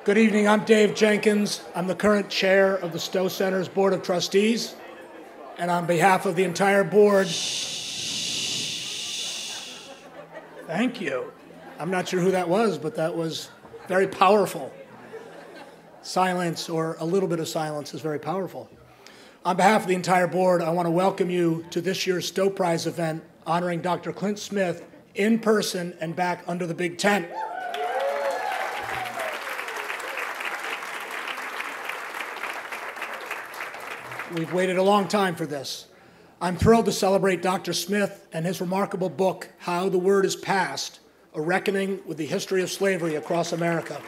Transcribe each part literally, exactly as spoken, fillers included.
Good evening, I'm Dave Jenkins. I'm the current chair of the Stowe Center's Board of Trustees. And on behalf of the entire board, thank you. I'm not sure who that was, but that was very powerful. Silence, or a little bit of silence, is very powerful. On behalf of the entire board, I want to welcome you to this year's Stowe Prize event honoring Doctor Clint Smith in person and back under the big tent. We've waited a long time for this. I'm thrilled to celebrate Doctor Smith and his remarkable book, How the Word is Passed, A Reckoning with the History of Slavery Across America.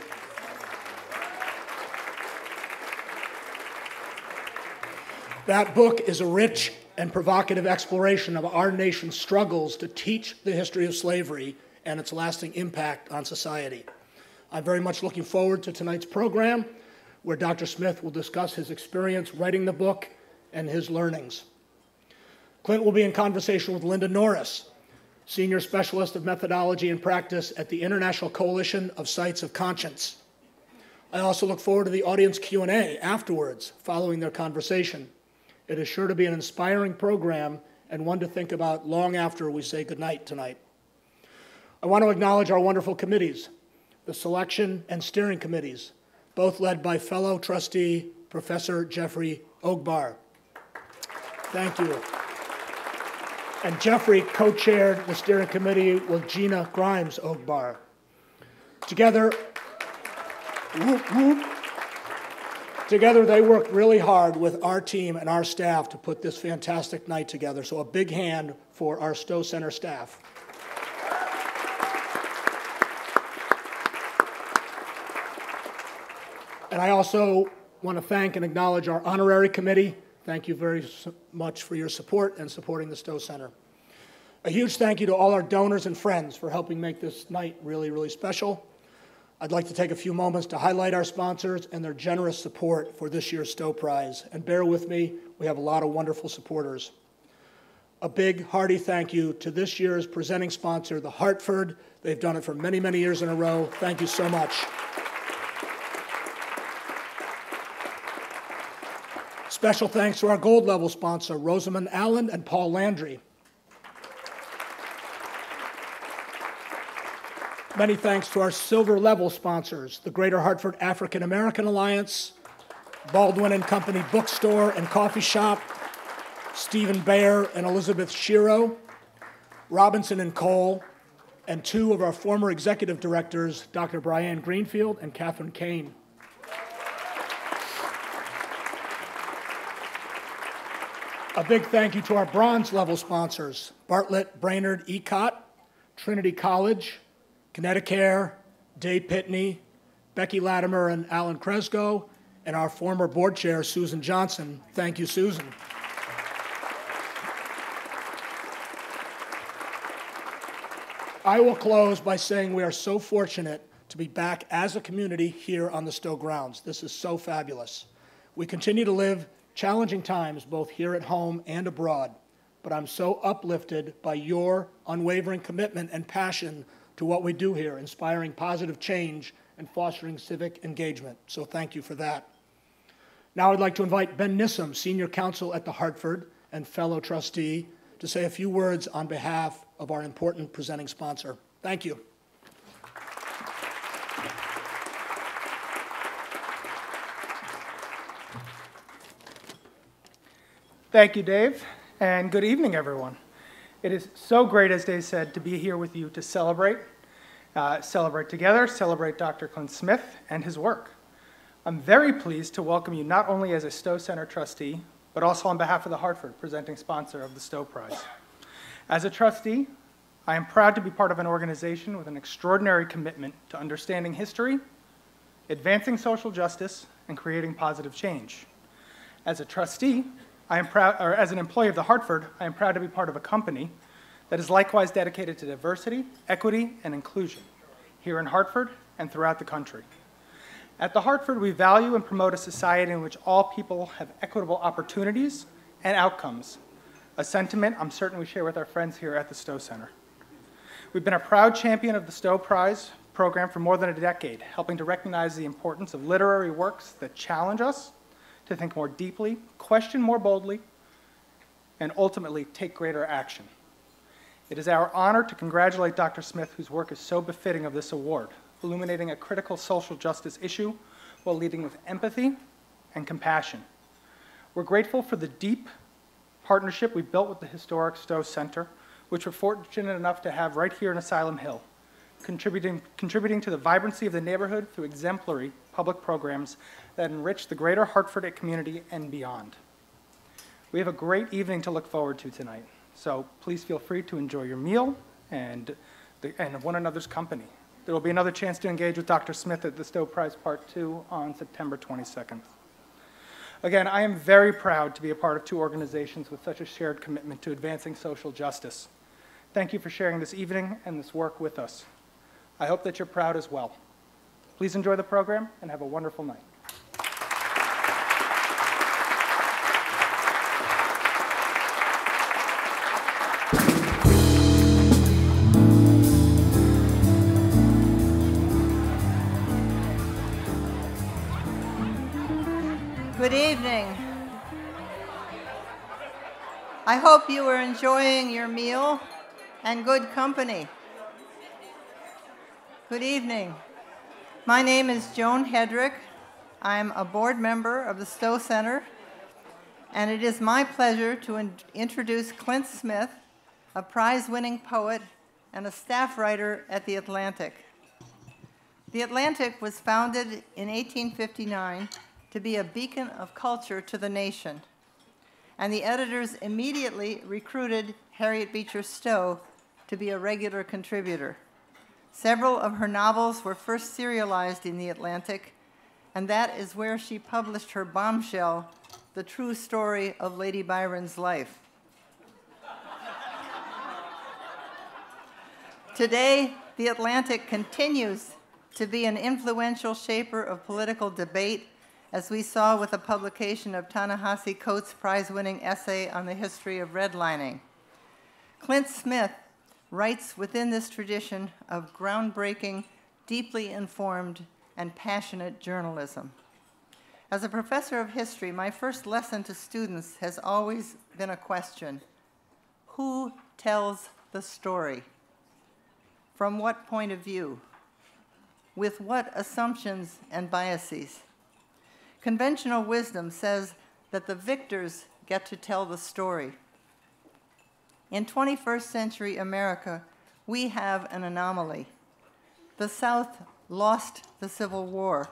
That book is a rich and provocative exploration of our nation's struggles to teach the history of slavery and its lasting impact on society. I'm very much looking forward to tonight's program, where Doctor Smith will discuss his experience writing the book and his learnings. Clint will be in conversation with Linda Norris, Senior Specialist of Methodology and Practice at the International Coalition of Sites of Conscience. I also look forward to the audience Q and A afterwards, following their conversation. It is sure to be an inspiring program and one to think about long after we say goodnight tonight. I want to acknowledge our wonderful committees, the selection and steering committees, both led by fellow trustee, Professor Jeffrey Ogbar. Thank you. And Jeffrey co-chaired the steering committee with Gina Grimes Ogbar. Together, whoop, whoop, together they worked really hard with our team and our staff to put this fantastic night together. So a big hand for our Stowe Center staff. And I also want to thank and acknowledge our honorary committee. Thank you very much for your support and supporting the Stowe Center. A huge thank you to all our donors and friends for helping make this night really, really special. I'd like to take a few moments to highlight our sponsors and their generous support for this year's Stowe Prize. And bear with me, we have a lot of wonderful supporters. A big, hearty thank you to this year's presenting sponsor, the Hartford. They've done it for many, many years in a row. Thank you so much. Special thanks to our gold level sponsor, Rosamond Allen and Paul Landry. Many thanks to our silver level sponsors, the Greater Hartford African American Alliance, Baldwin and Company Bookstore and Coffee Shop, Stephen Bayer and Elizabeth Shiro, Robinson and Cole, and two of our former executive directors, Doctor Brian Greenfield and Catherine Kane. A big thank you to our bronze level sponsors, Bartlett, Brainerd, Ecott, Trinity College, Connecticut, Dave Pitney, Becky Latimer and Alan Kresko, and our former board chair, Susan Johnson. Thank you, Susan. I will close by saying we are so fortunate to be back as a community here on the Stowe grounds. This is so fabulous. We continue to live challenging times both here at home and abroad, but I'm so uplifted by your unwavering commitment and passion to what we do here, inspiring positive change and fostering civic engagement. So thank you for that. Now I'd like to invite Ben Nissim, Senior Counsel at the Hartford and fellow trustee, to say a few words on behalf of our important presenting sponsor. Thank you. Thank you, Dave, and good evening, everyone. It is so great, as Dave said, to be here with you to celebrate, uh, celebrate together, celebrate Doctor Clint Smith and his work. I'm very pleased to welcome you not only as a Stowe Center trustee, but also on behalf of the Hartford, presenting sponsor of the Stowe Prize. As a trustee, I am proud to be part of an organization with an extraordinary commitment to understanding history, advancing social justice, and creating positive change. As a trustee, I am proud, or as an employee of the Hartford, I am proud to be part of a company that is likewise dedicated to diversity, equity, and inclusion here in Hartford and throughout the country. At the Hartford, we value and promote a society in which all people have equitable opportunities and outcomes, a sentiment I'm certain we share with our friends here at the Stowe Center. We've been a proud champion of the Stowe Prize, program for more than a decade, helping to recognize the importance of literary works that challenge us to think more deeply, question more boldly, and ultimately take greater action. It is our honor to congratulate Doctor Smith, whose work is so befitting of this award, illuminating a critical social justice issue while leading with empathy and compassion. We're grateful for the deep partnership we built with the historic Stowe Center, which we're fortunate enough to have right here in Asylum Hill, contributing, contributing to the vibrancy of the neighborhood through exemplary public programs that enrich the greater Hartford community and beyond. We have a great evening to look forward to tonight, so please feel free to enjoy your meal and, the, and one another's company. There will be another chance to engage with Doctor Smith at the Stowe Prize Part two on September twenty-second. Again, I am very proud to be a part of two organizations with such a shared commitment to advancing social justice. Thank you for sharing this evening and this work with us. I hope that you're proud as well. Please enjoy the program and have a wonderful night. Good evening. I hope you are enjoying your meal and good company. Good evening. My name is Joan Hedrick. I'm a board member of the Stowe Center, and it is my pleasure to in introduce Clint Smith, a prize-winning poet and a staff writer at The Atlantic. The Atlantic was founded in eighteen fifty-nine to be a beacon of culture to the nation, and the editors immediately recruited Harriet Beecher Stowe to be a regular contributor. Several of her novels were first serialized in The Atlantic, and that is where she published her bombshell, The True Story of Lady Byron's Life. Today, The Atlantic continues to be an influential shaper of political debate, as we saw with the publication of Ta-Nehisi Coates' prize-winning essay on the history of redlining. Clint Smith writes within this tradition of groundbreaking, deeply informed, and passionate journalism. As a professor of history, my first lesson to students has always been a question: who tells the story? From what point of view? With what assumptions and biases? Conventional wisdom says that the victors get to tell the story. In twenty-first century America, we have an anomaly. The South lost the Civil War,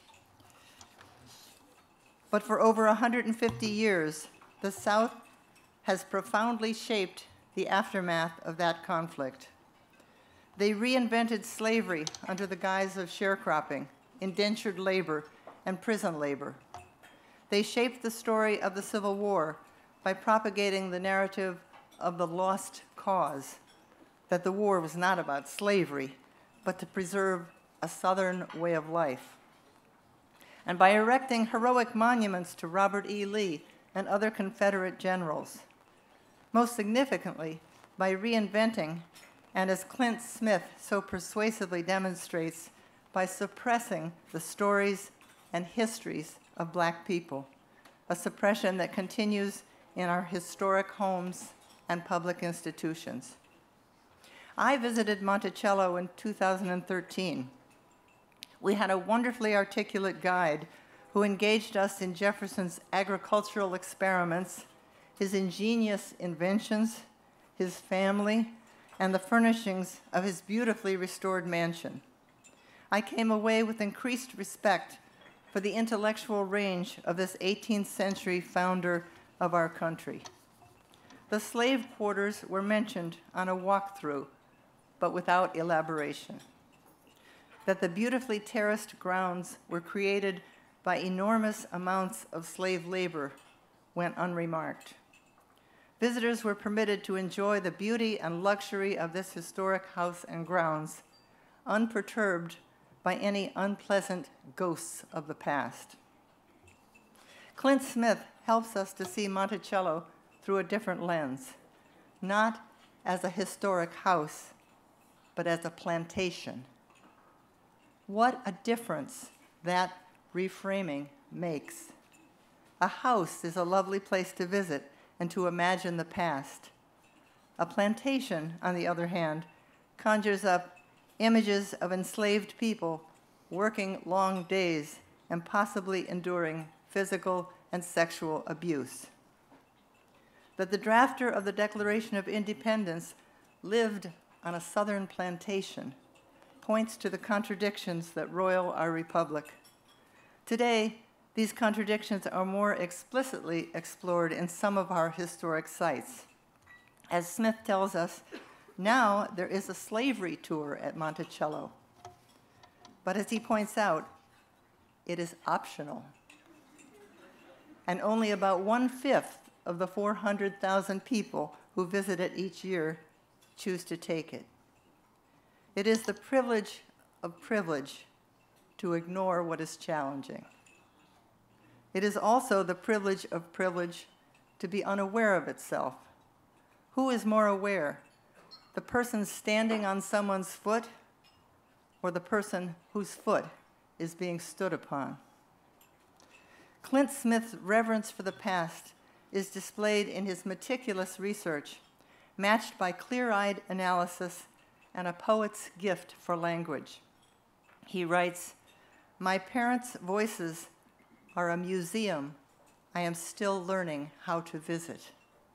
but for over one hundred fifty years, the South has profoundly shaped the aftermath of that conflict. They reinvented slavery under the guise of sharecropping, indentured labor, and prison labor. They shaped the story of the Civil War by propagating the narrative of the lost cause, that the war was not about slavery, but to preserve a Southern way of life. And by erecting heroic monuments to Robert E. Lee and other Confederate generals. Most significantly, by reinventing, and as Clint Smith so persuasively demonstrates, by suppressing the stories and histories of Black people, a suppression that continues in our historic homes and public institutions. I visited Monticello in two thousand thirteen. We had a wonderfully articulate guide who engaged us in Jefferson's agricultural experiments, his ingenious inventions, his family, and the furnishings of his beautifully restored mansion. I came away with increased respect for the intellectual range of this eighteenth century founder of our country. The slave quarters were mentioned on a walkthrough, but without elaboration. That the beautifully terraced grounds were created by enormous amounts of slave labor went unremarked. Visitors were permitted to enjoy the beauty and luxury of this historic house and grounds, unperturbed by any unpleasant ghosts of the past. Clint Smith helps us to see Monticello through a different lens, not as a historic house, but as a plantation. What a difference that reframing makes. A house is a lovely place to visit and to imagine the past. A plantation, on the other hand, conjures up images of enslaved people working long days and possibly enduring physical and sexual abuse. That the drafter of the Declaration of Independence lived on a southern plantation points to the contradictions that roil our republic. Today, these contradictions are more explicitly explored in some of our historic sites. As Smith tells us, now there is a slavery tour at Monticello. But as he points out, it is optional. And only about one-fifth of the four hundred thousand people who visit it each year choose to take it. It is the privilege of privilege to ignore what is challenging. It is also the privilege of privilege to be unaware of itself. Who is more aware, the person standing on someone's foot or the person whose foot is being stood upon? Clint Smith's reverence for the past is displayed in his meticulous research, matched by clear-eyed analysis and a poet's gift for language. He writes, "My parents' voices are a museum I am still learning how to visit."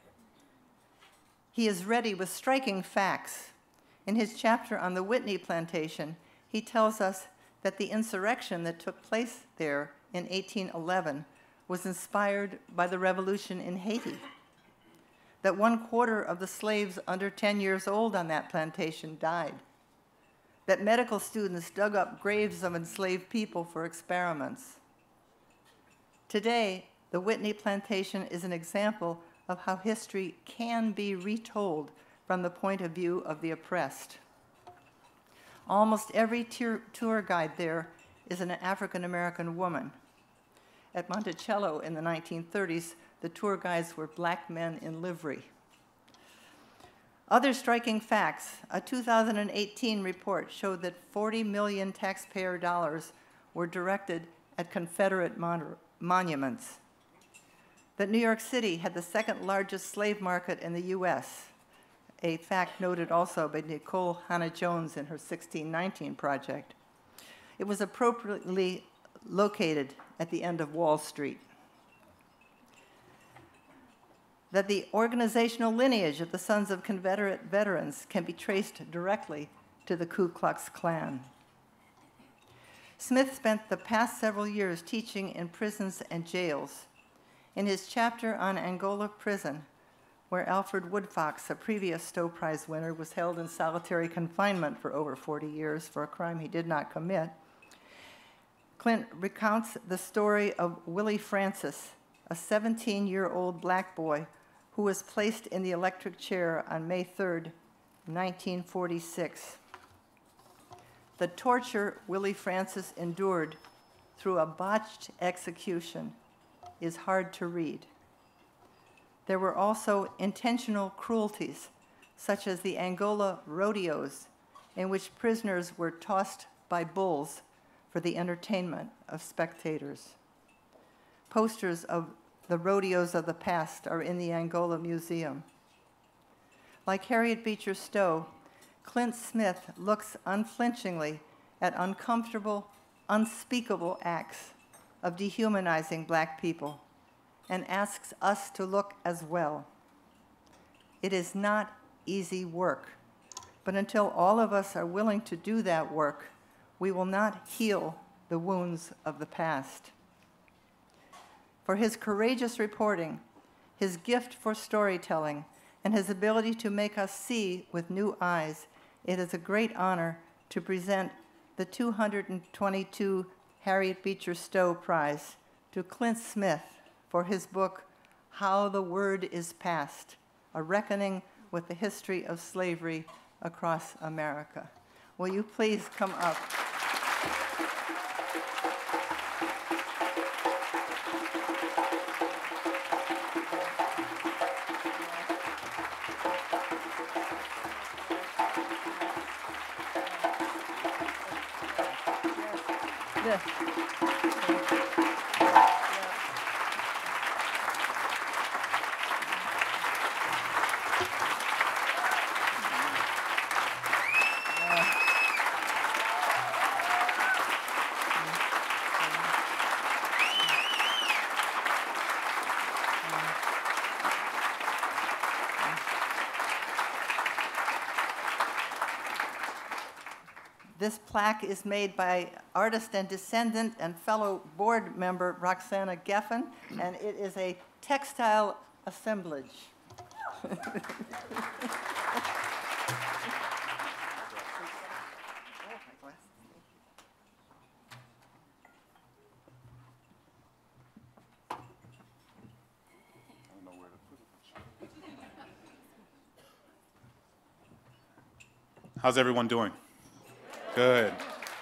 He is ready with striking facts. In his chapter on the Whitney plantation, he tells us that the insurrection that took place there in eighteen eleven was inspired by the revolution in Haiti, that one quarter of the slaves under ten years old on that plantation died, that medical students dug up graves of enslaved people for experiments. Today, the Whitney plantation is an example of how history can be retold from the point of view of the oppressed. Almost every tour guide there is an African-American woman. At Monticello in the nineteen thirties, the tour guides were black men in livery. Other striking facts: a two thousand eighteen report showed that forty million taxpayer dollars were directed at Confederate mon monuments, that New York City had the second largest slave market in the U S, a fact noted also by Nicole Hannah-Jones in her sixteen nineteen project. It was appropriately located at the end of Wall Street. That the organizational lineage of the Sons of Confederate Veterans can be traced directly to the Ku Klux Klan. Smith spent the past several years teaching in prisons and jails. In his chapter on Angola Prison, where Alfred Woodfox, a previous Stowe Prize winner, was held in solitary confinement for over forty years for a crime he did not commit, Clint recounts the story of Willie Francis, a seventeen-year-old black boy who was placed in the electric chair on May third, nineteen forty-six. The torture Willie Francis endured through a botched execution is hard to read. There were also intentional cruelties, such as the Angola rodeos, in which prisoners were tossed by bulls for the entertainment of spectators. Posters of the rodeos of the past are in the Angola Museum. Like Harriet Beecher Stowe, Clint Smith looks unflinchingly at uncomfortable, unspeakable acts of dehumanizing black people and asks us to look as well. It is not easy work, but until all of us are willing to do that work, we will not heal the wounds of the past. For his courageous reporting, his gift for storytelling, and his ability to make us see with new eyes, it is a great honor to present the two hundred twenty-two Harriet Beecher Stowe Prize to Clint Smith for his book, How the Word is Passed, A Reckoning with the History of Slavery Across America. Will you please come up? This plaque is made by artist and descendant and fellow board member Roxana Geffen, and it is a textile assemblage. How's everyone doing? Good.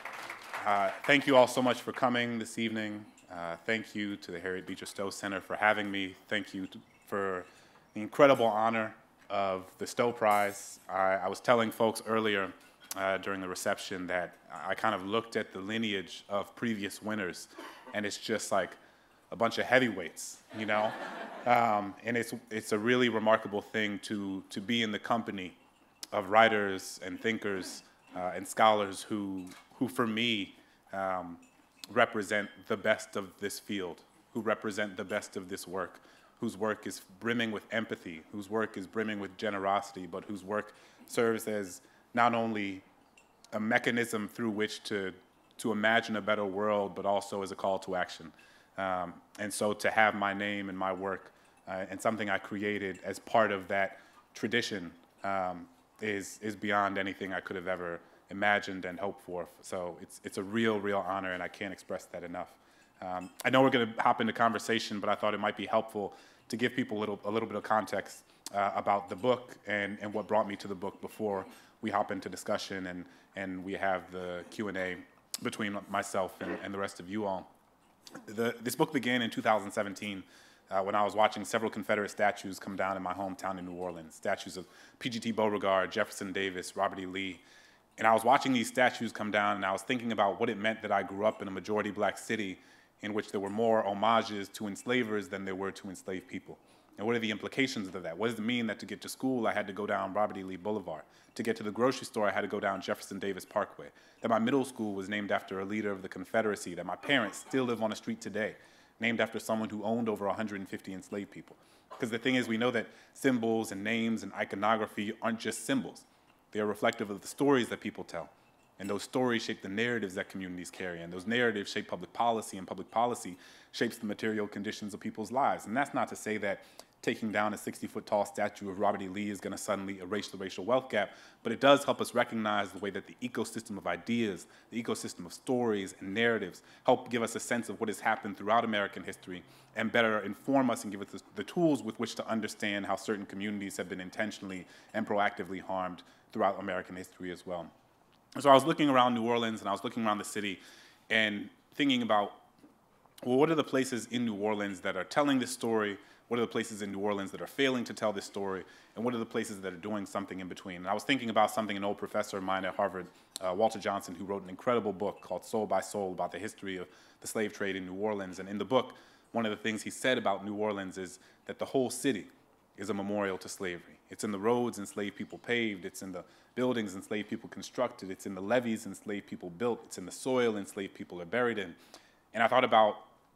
Uh, thank you all so much for coming this evening. Uh, thank you to the Harriet Beecher Stowe Center for having me. Thank you to, for the incredible honor of the Stowe Prize. I, I was telling folks earlier uh, during the reception that I kind of looked at the lineage of previous winners, and it's just like a bunch of heavyweights, you know? um, and it's, it's a really remarkable thing to, to be in the company of writers and thinkers Uh, and scholars who, who for me, um, represent the best of this field, who represent the best of this work, whose work is brimming with empathy, whose work is brimming with generosity, but whose work serves as not only a mechanism through which to, to imagine a better world, but also as a call to action. Um, and so to have my name and my work uh, and something I created as part of that tradition um, is, is beyond anything I could have ever imagined and hoped for. So it's, it's a real, real honor, and I can't express that enough. Um, I know we're going to hop into conversation, but I thought it might be helpful to give people a little, a little bit of context uh, about the book and, and what brought me to the book before we hop into discussion and, and we have the Q and A between myself and, and the rest of you all. The, this book began in two thousand seventeen Uh, when I was watching several Confederate statues come down in my hometown in New Orleans, statues of P G T Beauregard, Jefferson Davis, Robert E. Lee. And I was watching these statues come down, and I was thinking about what it meant that I grew up in a majority black city in which there were more homages to enslavers than there were to enslaved people. And what are the implications of that? What does it mean that to get to school, I had to go down Robert E. Lee Boulevard? To get to the grocery store, I had to go down Jefferson Davis Parkway. That my middle school was named after a leader of the Confederacy. That my parents still live on a street today named after someone who owned over one hundred fifty enslaved people. Because the thing is, we know that symbols and names and iconography aren't just symbols. They are reflective of the stories that people tell. And those stories shape the narratives that communities carry. And those narratives shape public policy, and public policy shapes the material conditions of people's lives. And that's not to say that taking down a sixty-foot tall statue of Robert E. Lee is going to suddenly erase the racial wealth gap, but it does help us recognize the way that the ecosystem of ideas, the ecosystem of stories and narratives help give us a sense of what has happened throughout American history and better inform us and give us the, the tools with which to understand how certain communities have been intentionally and proactively harmed throughout American history as well. So I was looking around New Orleans, and I was looking around the city and thinking about, well, what are the places in New Orleans that are telling this story? What are the places in New Orleans that are failing to tell this story? And what are the places that are doing something in between? And I was thinking about something an old professor of mine at Harvard, uh, Walter Johnson, who wrote an incredible book called Soul by Soul about the history of the slave trade in New Orleans. And in the book, one of the things he said about New Orleans is that the whole city is a memorial to slavery. It's in the roads enslaved people paved. It's in the buildings enslaved people constructed. It's in the levees enslaved people built. It's in the soil enslaved people are buried in. And I thought about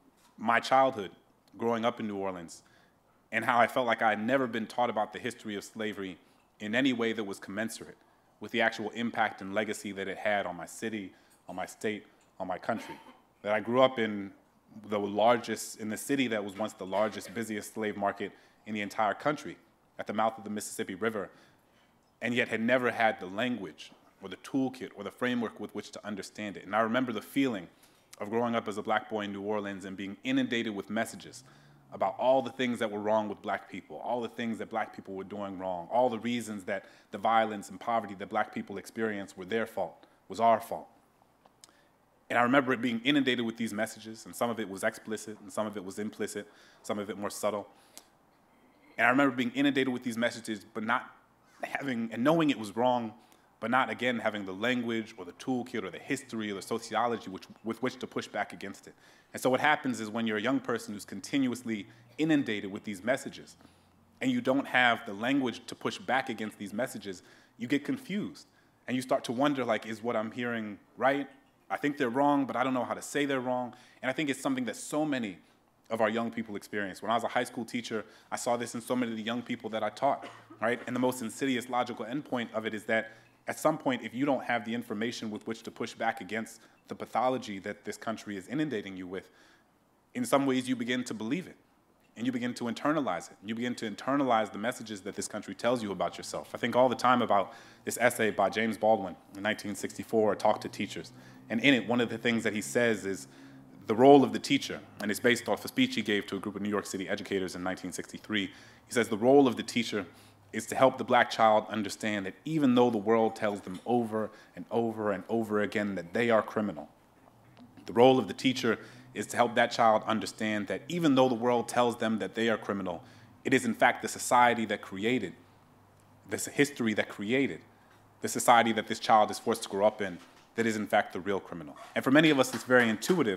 my childhood growing up in New Orleans and how I felt like I had never been taught about the history of slavery in any way that was commensurate with the actual impact and legacy that it had on my city, on my state, on my country. That I grew up in the largest, in the city that was once the largest, busiest slave market in the entire country, at the mouth of the Mississippi River, and yet had never had the language or the toolkit or the framework with which to understand it. And I remember the feeling of growing up as a black boy in New Orleans and being inundated with messages about all the things that were wrong with black people, all the things that black people were doing wrong, all the reasons that the violence and poverty that black people experienced were their fault, was our fault. And I remember it being inundated with these messages, and some of it was explicit, and some of it was implicit, some of it more subtle. And I remember being inundated with these messages, but not having, and knowing it was wrong, but not, again, having the language or the toolkit or the history or the sociology which, with which to push back against it. And so what happens is when you're a young person who's continuously inundated with these messages, and you don't have the language to push back against these messages, you get confused. And you start to wonder, like, is what I'm hearing right? I think they're wrong, but I don't know how to say they're wrong. And I think it's something that so many of our young people experience. When I was a high school teacher, I saw this in so many of the young people that I taught, right? And the most insidious logical endpoint of it is that at some point, if you don't have the information with which to push back against the pathology that this country is inundating you with, in some ways you begin to believe it. And you begin to internalize it. You begin to internalize the messages that this country tells you about yourself. I think all the time about this essay by James Baldwin in nineteen sixty-four, Talk to Teachers. And in it, one of the things that he says is the role of the teacher, and it's based off a speech he gave to a group of New York City educators in nineteen sixty-three. He says the role of the teacher is to help the black child understand that even though the world tells them over and over and over again that they are criminal, the role of the teacher is to help that child understand that even though the world tells them that they are criminal, it is in fact the society that created, this history that created, the society that this child is forced to grow up in, that is in fact the real criminal. And for many of us, it's very intuitive.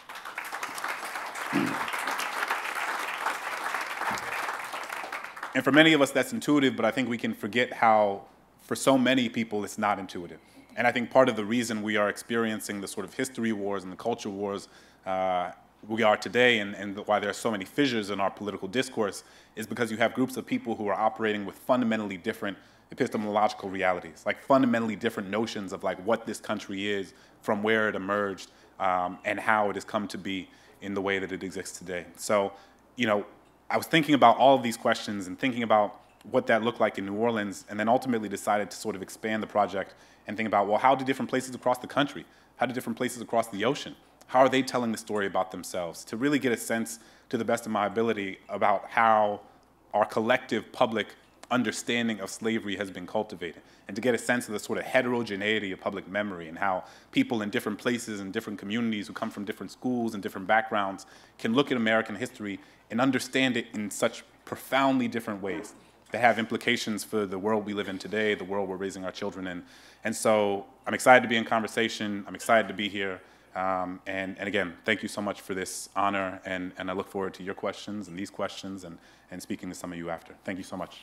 And for many of us, that's intuitive, but I think we can forget how, for so many people, it's not intuitive. And I think part of the reason we are experiencing the sort of history wars and the culture wars uh, we are today, and, and why there are so many fissures in our political discourse, is because you have groups of people who are operating with fundamentally different epistemological realities, like fundamentally different notions of like what this country is, from where it emerged, um, and how it has come to be in the way that it exists today. So, you know, I was thinking about all of these questions and thinking about what that looked like in New Orleans, and then ultimately decided to sort of expand the project and think about, well, how do different places across the country, how do different places across the ocean, how are they telling the story about themselves, to really get a sense, to the best of my ability, about how our collective public understanding of slavery has been cultivated, and to get a sense of the sort of heterogeneity of public memory and how people in different places and different communities who come from different schools and different backgrounds can look at American history and understand it in such profoundly different ways that have implications for the world we live in today, the world we're raising our children in. And so I'm excited to be in conversation. I'm excited to be here. Um, and, and again, thank you so much for this honor, and, and I look forward to your questions and these questions and, and speaking to some of you after. Thank you so much.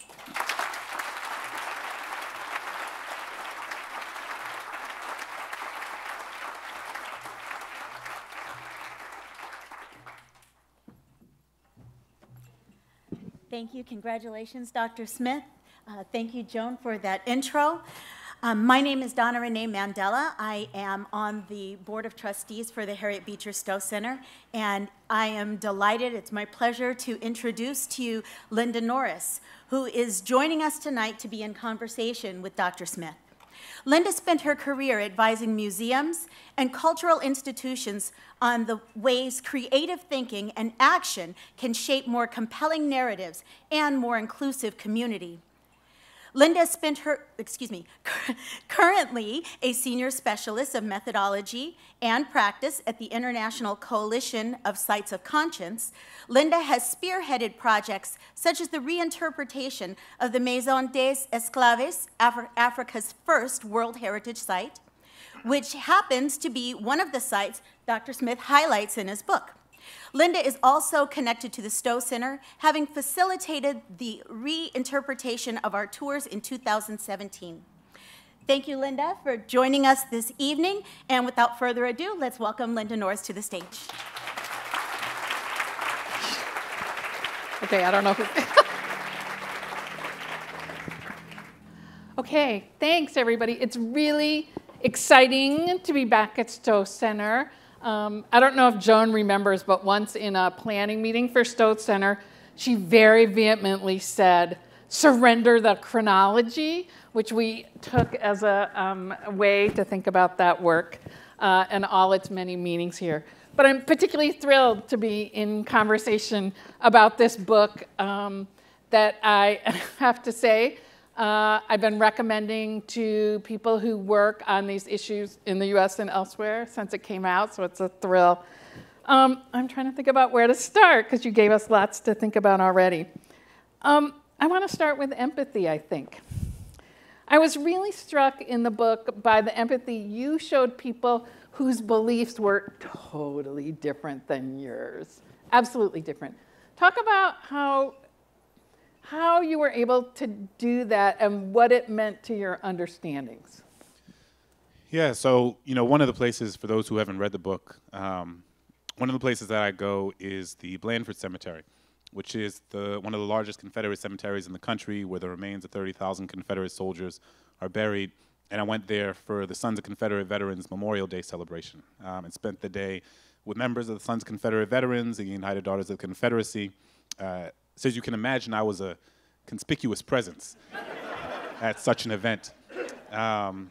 Thank you. Congratulations, Doctor Smith. Uh, thank you, Joan, for that intro. Um, my name is Donna Renee Mandela. I am on the Board of Trustees for the Harriet Beecher Stowe Center, and I am delighted, it's my pleasure to introduce to you Linda Norris, who is joining us tonight to be in conversation with Doctor Smith. Linda spent her career advising museums and cultural institutions on the ways creative thinking and action can shape more compelling narratives and more inclusive community. Linda spent her, excuse me, currently a senior specialist of methodology and practice at the International Coalition of Sites of Conscience. Linda has spearheaded projects such as the reinterpretation of the Maison des Esclaves, Afri- Africa's first World Heritage Site, which happens to be one of the sites Doctor Smith highlights in his book. Linda is also connected to the Stowe Center, having facilitated the reinterpretation of our tours in two thousand seventeen. Thank you, Linda, for joining us this evening. And without further ado, let's welcome Linda Norris to the stage. Okay, I don't know who... Okay, thanks, everybody. It's really exciting to be back at Stowe Center. Um, I don't know if Joan remembers, but once in a planning meeting for Stowe Center, she very vehemently said, surrender the chronology, which we took as a um, way to think about that work uh, and all its many meanings here. But I'm particularly thrilled to be in conversation about this book um, that I have to say, Uh, I've been recommending to people who work on these issues in the U S and elsewhere since it came out, so it's a thrill. Um, I'm trying to think about where to start, because you gave us lots to think about already. Um, I want to start with empathy, I think. I was really struck in the book by the empathy you showed people whose beliefs were totally different than yours, absolutely different. Talk about how, how you were able to do that and what it meant to your understandings. Yeah, so, you know, one of the places, for those who haven't read the book, um, one of the places that I go is the Blandford Cemetery, which is the, one of the largest Confederate cemeteries in the country, where the remains of thirty thousand Confederate soldiers are buried. And I went there for the Sons of Confederate Veterans Memorial Day celebration, um, and spent the day with members of the Sons of Confederate Veterans, the United Daughters of the Confederacy. Uh, so as you can imagine, I was a conspicuous presence at such an event. Um,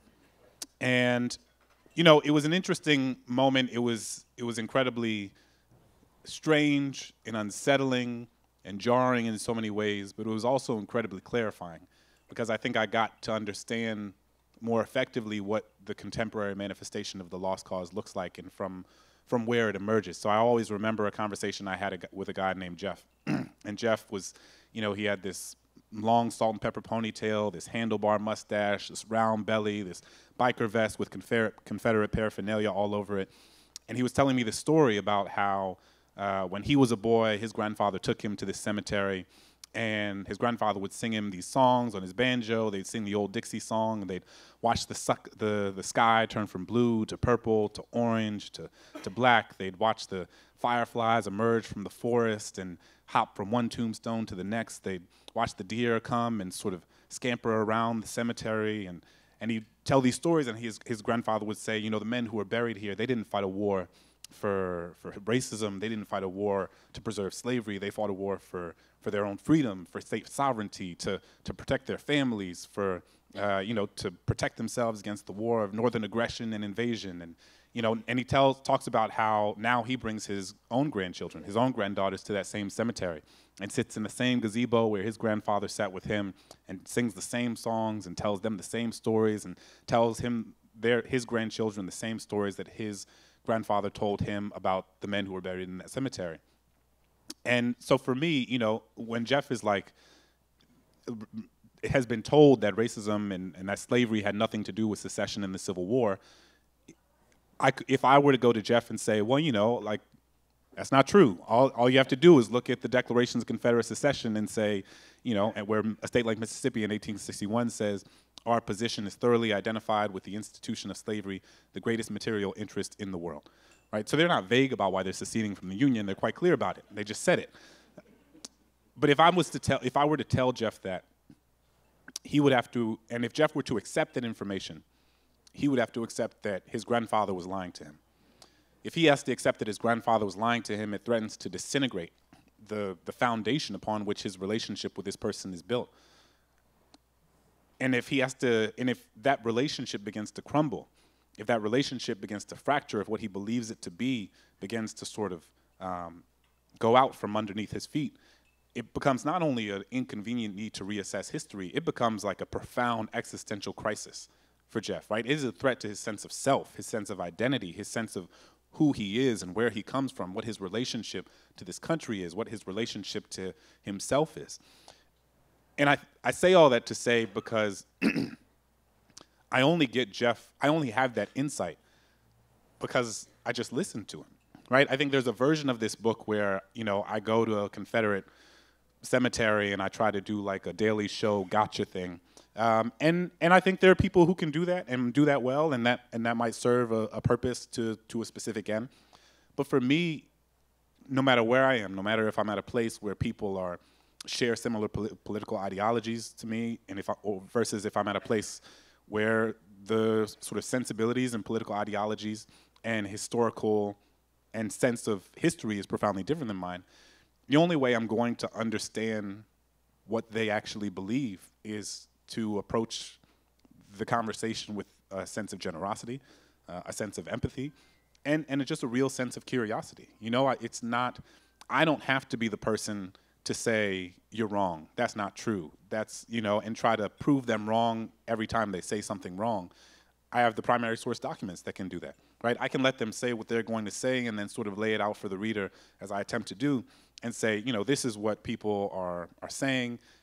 and, you know, it was an interesting moment. It was, it was incredibly strange and unsettling and jarring in so many ways, but it was also incredibly clarifying, because I think I got to understand more effectively what the contemporary manifestation of the lost cause looks like, and from from where it emerges. So I always remember a conversation I had a, with a guy named Jeff. And Jeff was, you know, he had this long salt and pepper ponytail, this handlebar mustache, this round belly, this biker vest with Confederate, Confederate paraphernalia all over it. And he was telling me the story about how uh, when he was a boy, his grandfather took him to this cemetery, and his grandfather would sing him these songs on his banjo. They'd sing the old Dixie song, and they'd watch the, suck, the, the sky turn from blue to purple to orange to, to black. They'd watch the fireflies emerge from the forest and hop from one tombstone to the next. They'd watch the deer come and sort of scamper around the cemetery. And, and he'd tell these stories, and his, his grandfather would say, you know, the men who were buried here, they didn't fight a war for, for racism. They didn't fight a war to preserve slavery. They fought a war for, for their own freedom, for state sovereignty, to, to protect their families, for, uh, you know, to protect themselves against the war of northern aggression and invasion. And, you know, and he tells, talks about how now he brings his own grandchildren, his own granddaughters to that same cemetery, and sits in the same gazebo where his grandfather sat with him, and sings the same songs and tells them the same stories, and tells him their, his grandchildren the same stories that his grandfather told him about the men who were buried in that cemetery. And so for me, you know, when Jeff is like, it has been told that racism and, and that slavery had nothing to do with secession and the Civil War, I, if I were to go to Jeff and say, well, you know, like, that's not true. All, all you have to do is look at the Declarations of Confederate Secession and say, you know, and where a state like Mississippi in eighteen sixty-one says, our position is thoroughly identified with the institution of slavery, the greatest material interest in the world. Right? So they're not vague about why they're seceding from the Union. They're quite clear about it. They just said it. But if I was to tell, if I were to tell Jeff that, he would have to, and if Jeff were to accept that information, he would have to accept that his grandfather was lying to him. If he has to accept that his grandfather was lying to him, it threatens to disintegrate the, the foundation upon which his relationship with this person is built. And if he has to, and if that relationship begins to crumble, if that relationship begins to fracture, if what he believes it to be begins to sort of um, go out from underneath his feet, it becomes not only an inconvenient need to reassess history, it becomes like a profound existential crisis for Jeff, right? It is a threat to his sense of self, his sense of identity, his sense of who he is and where he comes from, what his relationship to this country is, what his relationship to himself is. And I, I say all that to say because I only get Jeff, I only have that insight because I just listened to him, right? I think there's a version of this book where, you know, I go to a Confederate cemetery and I try to do like a Daily Show gotcha thing. Um, and, and I think there are people who can do that and do that well, and that, and that might serve a, a purpose to, to a specific end. But for me, no matter where I am, no matter if I'm at a place where people are share similar poli political ideologies to me, and if I, or versus if I'm at a place where the sort of sensibilities and political ideologies and historical and sense of history is profoundly different than mine, the only way I'm going to understand what they actually believe is to approach the conversation with a sense of generosity, uh, a sense of empathy, and, and just a real sense of curiosity. You know, I, it's not, I don't have to be the person to say, you're wrong, that's not true, that's, you know, and try to prove them wrong every time they say something wrong. I have the primary source documents that can do that, right? I can let them say what they're going to say and then sort of lay it out for the reader as I attempt to do and say, you know, this is what people are, are saying,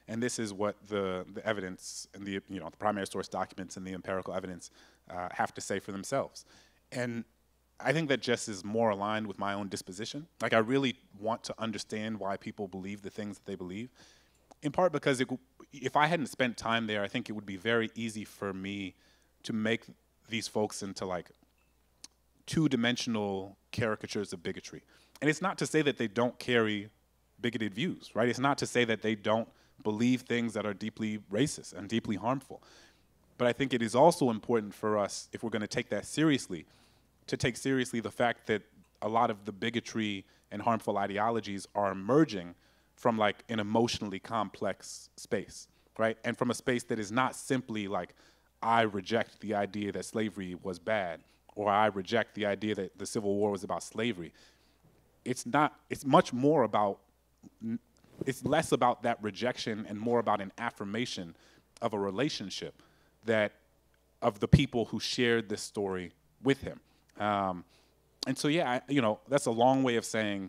And this is what the, the evidence and the, you know, the primary source documents and the empirical evidence uh, have to say for themselves. And I think that just is more aligned with my own disposition. Like, I really want to understand why people believe the things that they believe, in part because it, if I hadn't spent time there, I think it would be very easy for me to make these folks into, like, two-dimensional caricatures of bigotry. And it's not to say that they don't carry bigoted views, right? It's not to say that they don't believe things that are deeply racist and deeply harmful. But I think it is also important for us, if we're going to take that seriously, to take seriously the fact that a lot of the bigotry and harmful ideologies are emerging from, like, an emotionally complex space, right? And from a space that is not simply like, I reject the idea that slavery was bad, or I reject the idea that the Civil War was about slavery. It's not, it's much more about, it's less about that rejection and more about an affirmation of a relationship that, of the people who shared this story with him. Um, and so, yeah, I, you know, that's a long way of saying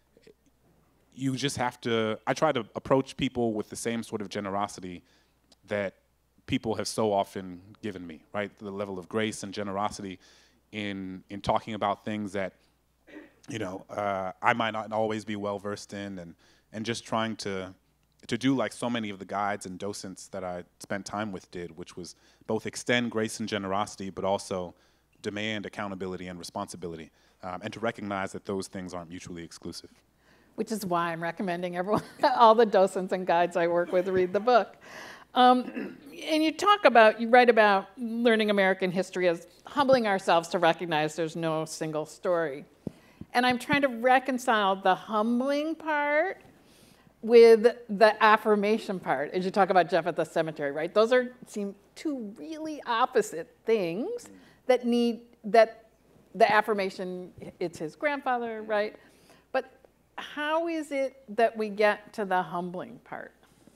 you just have to, I try to approach people with the same sort of generosity that people have so often given me, right? The level of grace and generosity in in talking about things that, you know, uh, I might not always be well versed in, and and just trying to to do like so many of the guides and docents that I spent time with did, which was both extend grace and generosity, but also demand accountability and responsibility, um, and to recognize that those things aren't mutually exclusive. Which is why I'm recommending everyone, all the docents and guides I work with, read the book. Um, and you talk about, you write about learning American history as humbling ourselves to recognize there's no single story. And I'm trying to reconcile the humbling part with the affirmation part, as you talk about Jeff at the cemetery, right? Those are, seem two really opposite things that need, that the affirmation, it's his grandfather, right? But how is it that we get to the humbling part?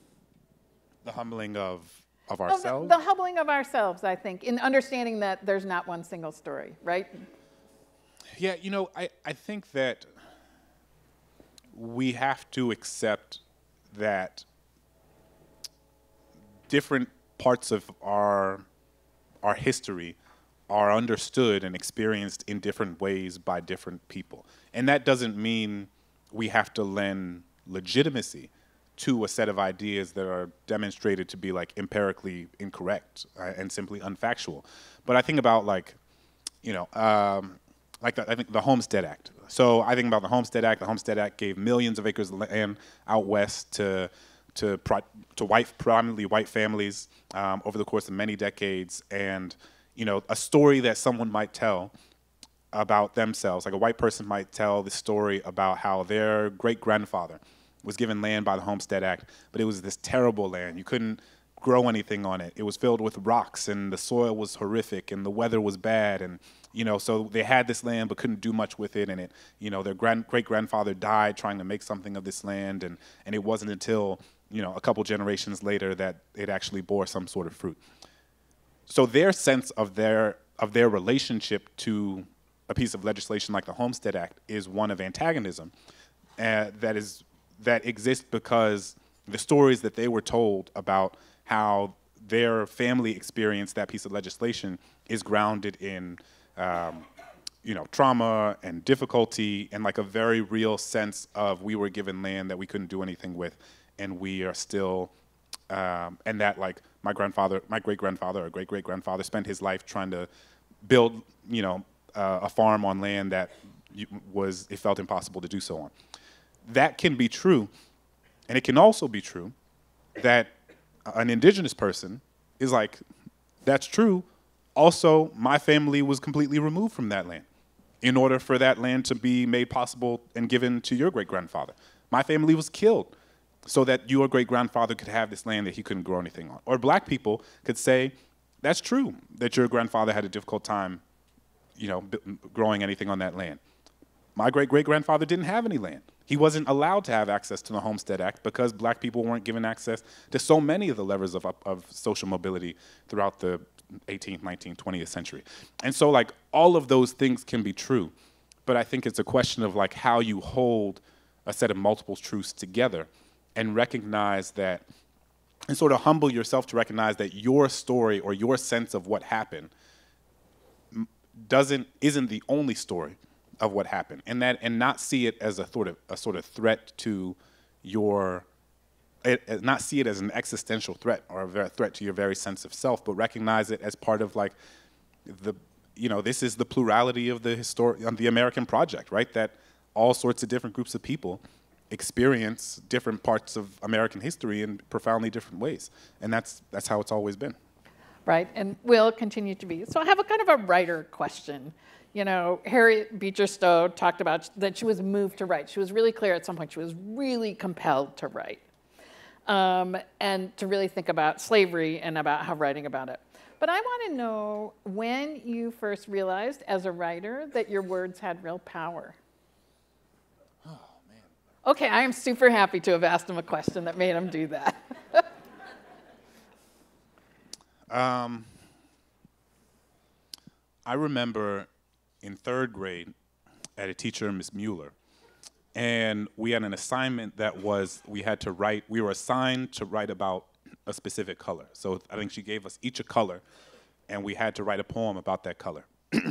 The humbling of, of Oh, ourselves? the, the humbling of ourselves, I think, in understanding that there's not one single story, right? Yeah, you know, I, I think that we have to accept that different parts of our, our history are understood and experienced in different ways by different people. And that doesn't mean we have to lend legitimacy to a set of ideas that are demonstrated to be like empirically incorrect uh, and simply unfactual. But I think about like, you know, um, like the, I think the Homestead Act. So I think about the Homestead Act. The Homestead Act gave millions of acres of land out west to to pro to white, predominantly white families um, over the course of many decades. And you know, a story that someone might tell about themselves, like a white person might tell the story about how their great grandfather was given land by the Homestead Act, but it was this terrible land. You couldn't grow anything on it. It was filled with rocks, and the soil was horrific, and the weather was bad, and you know, so they had this land but couldn't do much with it. And it, you know, their grand great grandfather died trying to make something of this land, and and it wasn't until you know a couple generations later that it actually bore some sort of fruit. So their sense of their of their relationship to a piece of legislation like the Homestead Act is one of antagonism, uh, that is. that exist because the stories that they were told about how their family experienced that piece of legislation is grounded in, um, you know, trauma and difficulty and like a very real sense of we were given land that we couldn't do anything with, and we are still, um, and that like my grandfather, my great-grandfather or great-great-grandfather spent his life trying to build, you know, uh, a farm on land that was, it felt impossible to do so on. That can be true, and it can also be true that an indigenous person is like, that's true. Also, my family was completely removed from that land in order for that land to be made possible and given to your great-grandfather. My family was killed so that your great-grandfather could have this land that he couldn't grow anything on. Or black people could say, that's true, that your grandfather had a difficult time, you know, growing anything on that land. My great-great-grandfather didn't have any land. He wasn't allowed to have access to the Homestead Act because black people weren't given access to so many of the levers of, of social mobility throughout the eighteenth, nineteenth, twentieth century. And so like all of those things can be true, but I think it's a question of like how you hold a set of multiple truths together and recognize that and sort of humble yourself to recognize that your story or your sense of what happened doesn't isn't the only story of what happened, and that and not see it as a sort of a sort of threat to your it, not see it as an existential threat or a threat to your very sense of self, but recognize it as part of like the you know this is the plurality of the histor- of the American project, right? That all sorts of different groups of people experience different parts of American history in profoundly different ways, and that's that's how it's always been. Right, and will continue to be. So I have a kind of a writer question. You know, Harriet Beecher Stowe talked about that she was moved to write. She was really clear at some point. She was really compelled to write um, and to really think about slavery and about how writing about it. But I want to know when you first realized as a writer that your words had real power. Oh, man. Okay, I am super happy to have asked him a question that made him do that. um, I remember in third grade at a teacher, Miss Mueller, and we had an assignment that was we had to write, we were assigned to write about a specific color. So I think she gave us each a color, and we had to write a poem about that color.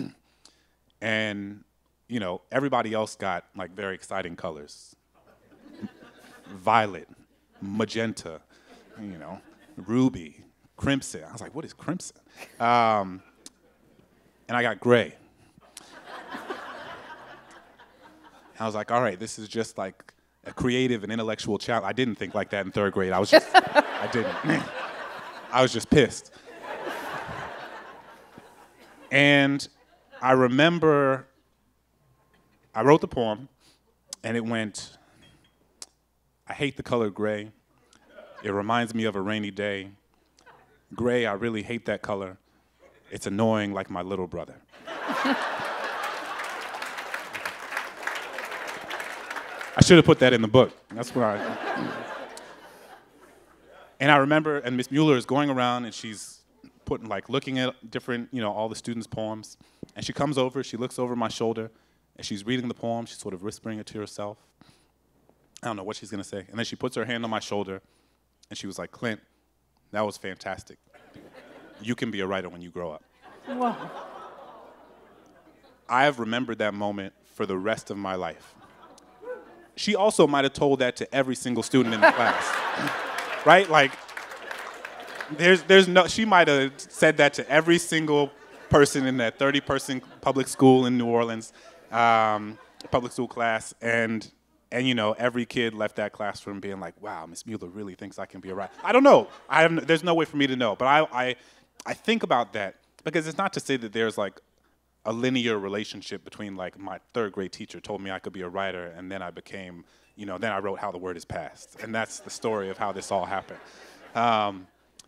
And, you know, everybody else got like very exciting colors. Violet, magenta, you know, ruby, crimson. I was like, what is crimson? Um, and I got gray. I was like, all right, this is just like a creative and intellectual challenge. I didn't think like that in third grade. I was just, I didn't. I was just pissed. And I remember I wrote the poem, and it went, I hate the color gray. It reminds me of a rainy day. Gray, I really hate that color. It's annoying like my little brother. I should have put that in the book. That's where I... And I remember, and Miss Mueller is going around, and she's putting, like, looking at different, you know, all the students' poems. And she comes over, she looks over my shoulder, and she's reading the poem. She's sort of whispering it to herself. I don't know what she's going to say. And then she puts her hand on my shoulder, and she was like, Clint, that was fantastic. You can be a writer when you grow up. Wow. I have remembered that moment for the rest of my life. She also might have told that to every single student in the class, right? Like, there's, there's no, she might have said that to every single person in that thirty-person public school in New Orleans, um, public school class, and, and, you know, every kid left that classroom being like, wow, Miss Mueller really thinks I can be a writer. I don't know. I have, there's no way for me to know, but I, I, I think about that because it's not to say that there's, like, a linear relationship between, like, my third grade teacher told me I could be a writer, and then I became, you know, then I wrote How the Word is Passed. And that's the story of how this all happened. Um,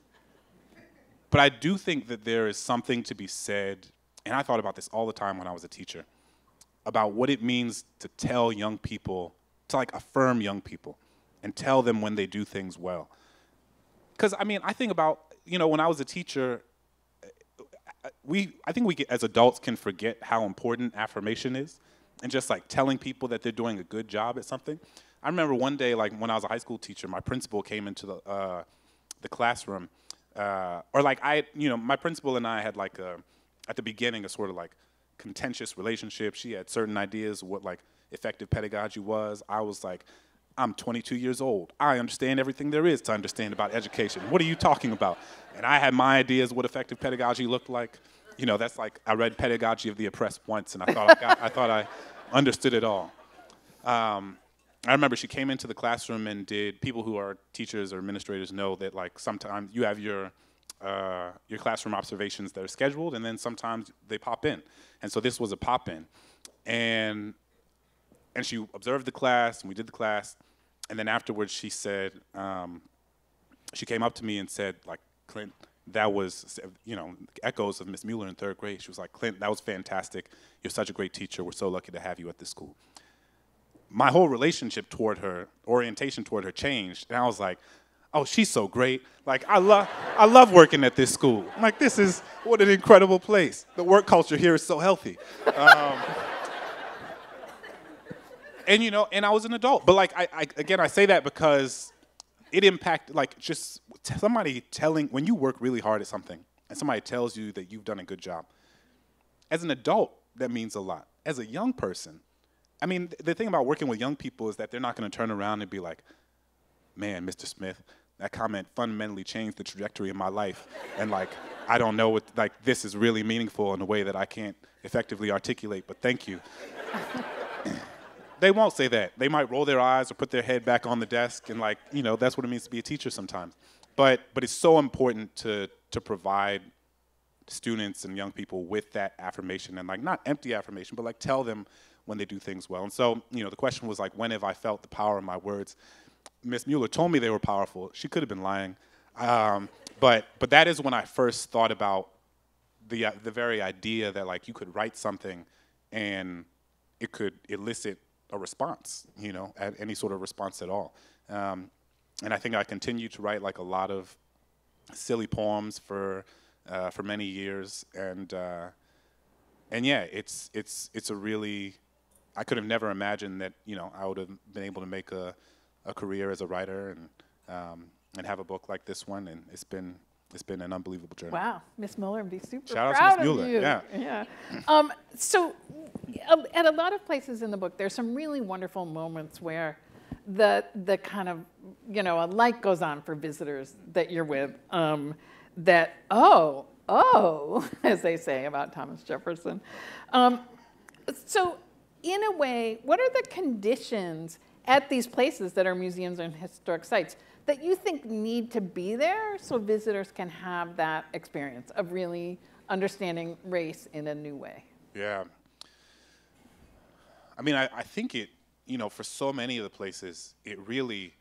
but I do think that there is something to be said, and I thought about this all the time when I was a teacher, about what it means to tell young people, to, like, affirm young people and tell them when they do things well. Because, I mean, I think about, you know, when I was a teacher, we, I think we get, as adults can forget how important affirmation is and just like telling people that they're doing a good job at something. I remember one day, like when I was a high school teacher, my principal came into the, uh, the classroom, uh, or like I, you know, my principal and I had like a, at the beginning a sort of like contentious relationship. She had certain ideas of what like effective pedagogy was. I was like, I'm twenty-two years old. I understand everything there is to understand about education. What are you talking about? And I had my ideas what effective pedagogy looked like. You know, that's like I read Pedagogy of the Oppressed once, and I thought I, got, I thought I understood it all. Um, I remember she came into the classroom and did. People who are teachers or administrators know that like sometimes you have your uh, your classroom observations that are scheduled, and then sometimes they pop in. And so this was a pop in, and. And she observed the class, and we did the class, and then afterwards she said, um, she came up to me and said, like, Clint, that was, you know, echoes of Miss Mueller in third grade. She was like, Clint, that was fantastic. You're such a great teacher. We're so lucky to have you at this school. My whole relationship toward her, orientation toward her changed, and I was like, oh, she's so great. Like, I love, I love working at this school. I'm like, this is, what an incredible place. The work culture here is so healthy. Um, And, you know, and I was an adult. But, like, I, I, again, I say that because it impacted, like, just t- somebody telling, when you work really hard at something and somebody tells you that you've done a good job, as an adult, that means a lot. As a young person, I mean, th- the thing about working with young people is that they're not going to turn around and be like, man, Mister Smith, that comment fundamentally changed the trajectory of my life. And like, I don't know what, like, this is really meaningful in a way that I can't effectively articulate, but thank you. They won't say that. They might roll their eyes or put their head back on the desk and like, you know, that's what it means to be a teacher sometimes. But but it's so important to to provide students and young people with that affirmation, and like not empty affirmation, but like tell them when they do things well. And so, you know, the question was like, when have I felt the power of my words? Miss Mueller told me they were powerful. She could have been lying. Um, but but that is when I first thought about the uh, the very idea that like you could write something and it could elicit a response, you know, at any sort of response at all. Um, and I think I continued to write like a lot of silly poems for uh, for many years, and uh, and yeah, it's it's it's a really, I could have never imagined that, you know, I would have been able to make a a career as a writer and um, and have a book like this one, and it's been it's been an unbelievable journey. Wow, Miss Mueller would be super Shout proud out to Miss of Mueller, you. yeah. Yeah. Um, so, uh, at a lot of places in the book, there's some really wonderful moments where the the kind of, you know, a light goes on for visitors that you're with. Um, that oh oh, as they say about Thomas Jefferson. Um, so, in a way, what are the conditions at these places that are museums and historic sites that you think need to be there so visitors can have that experience of really understanding race in a new way? Yeah. I mean, I, I think it, you know, for so many of the places, it really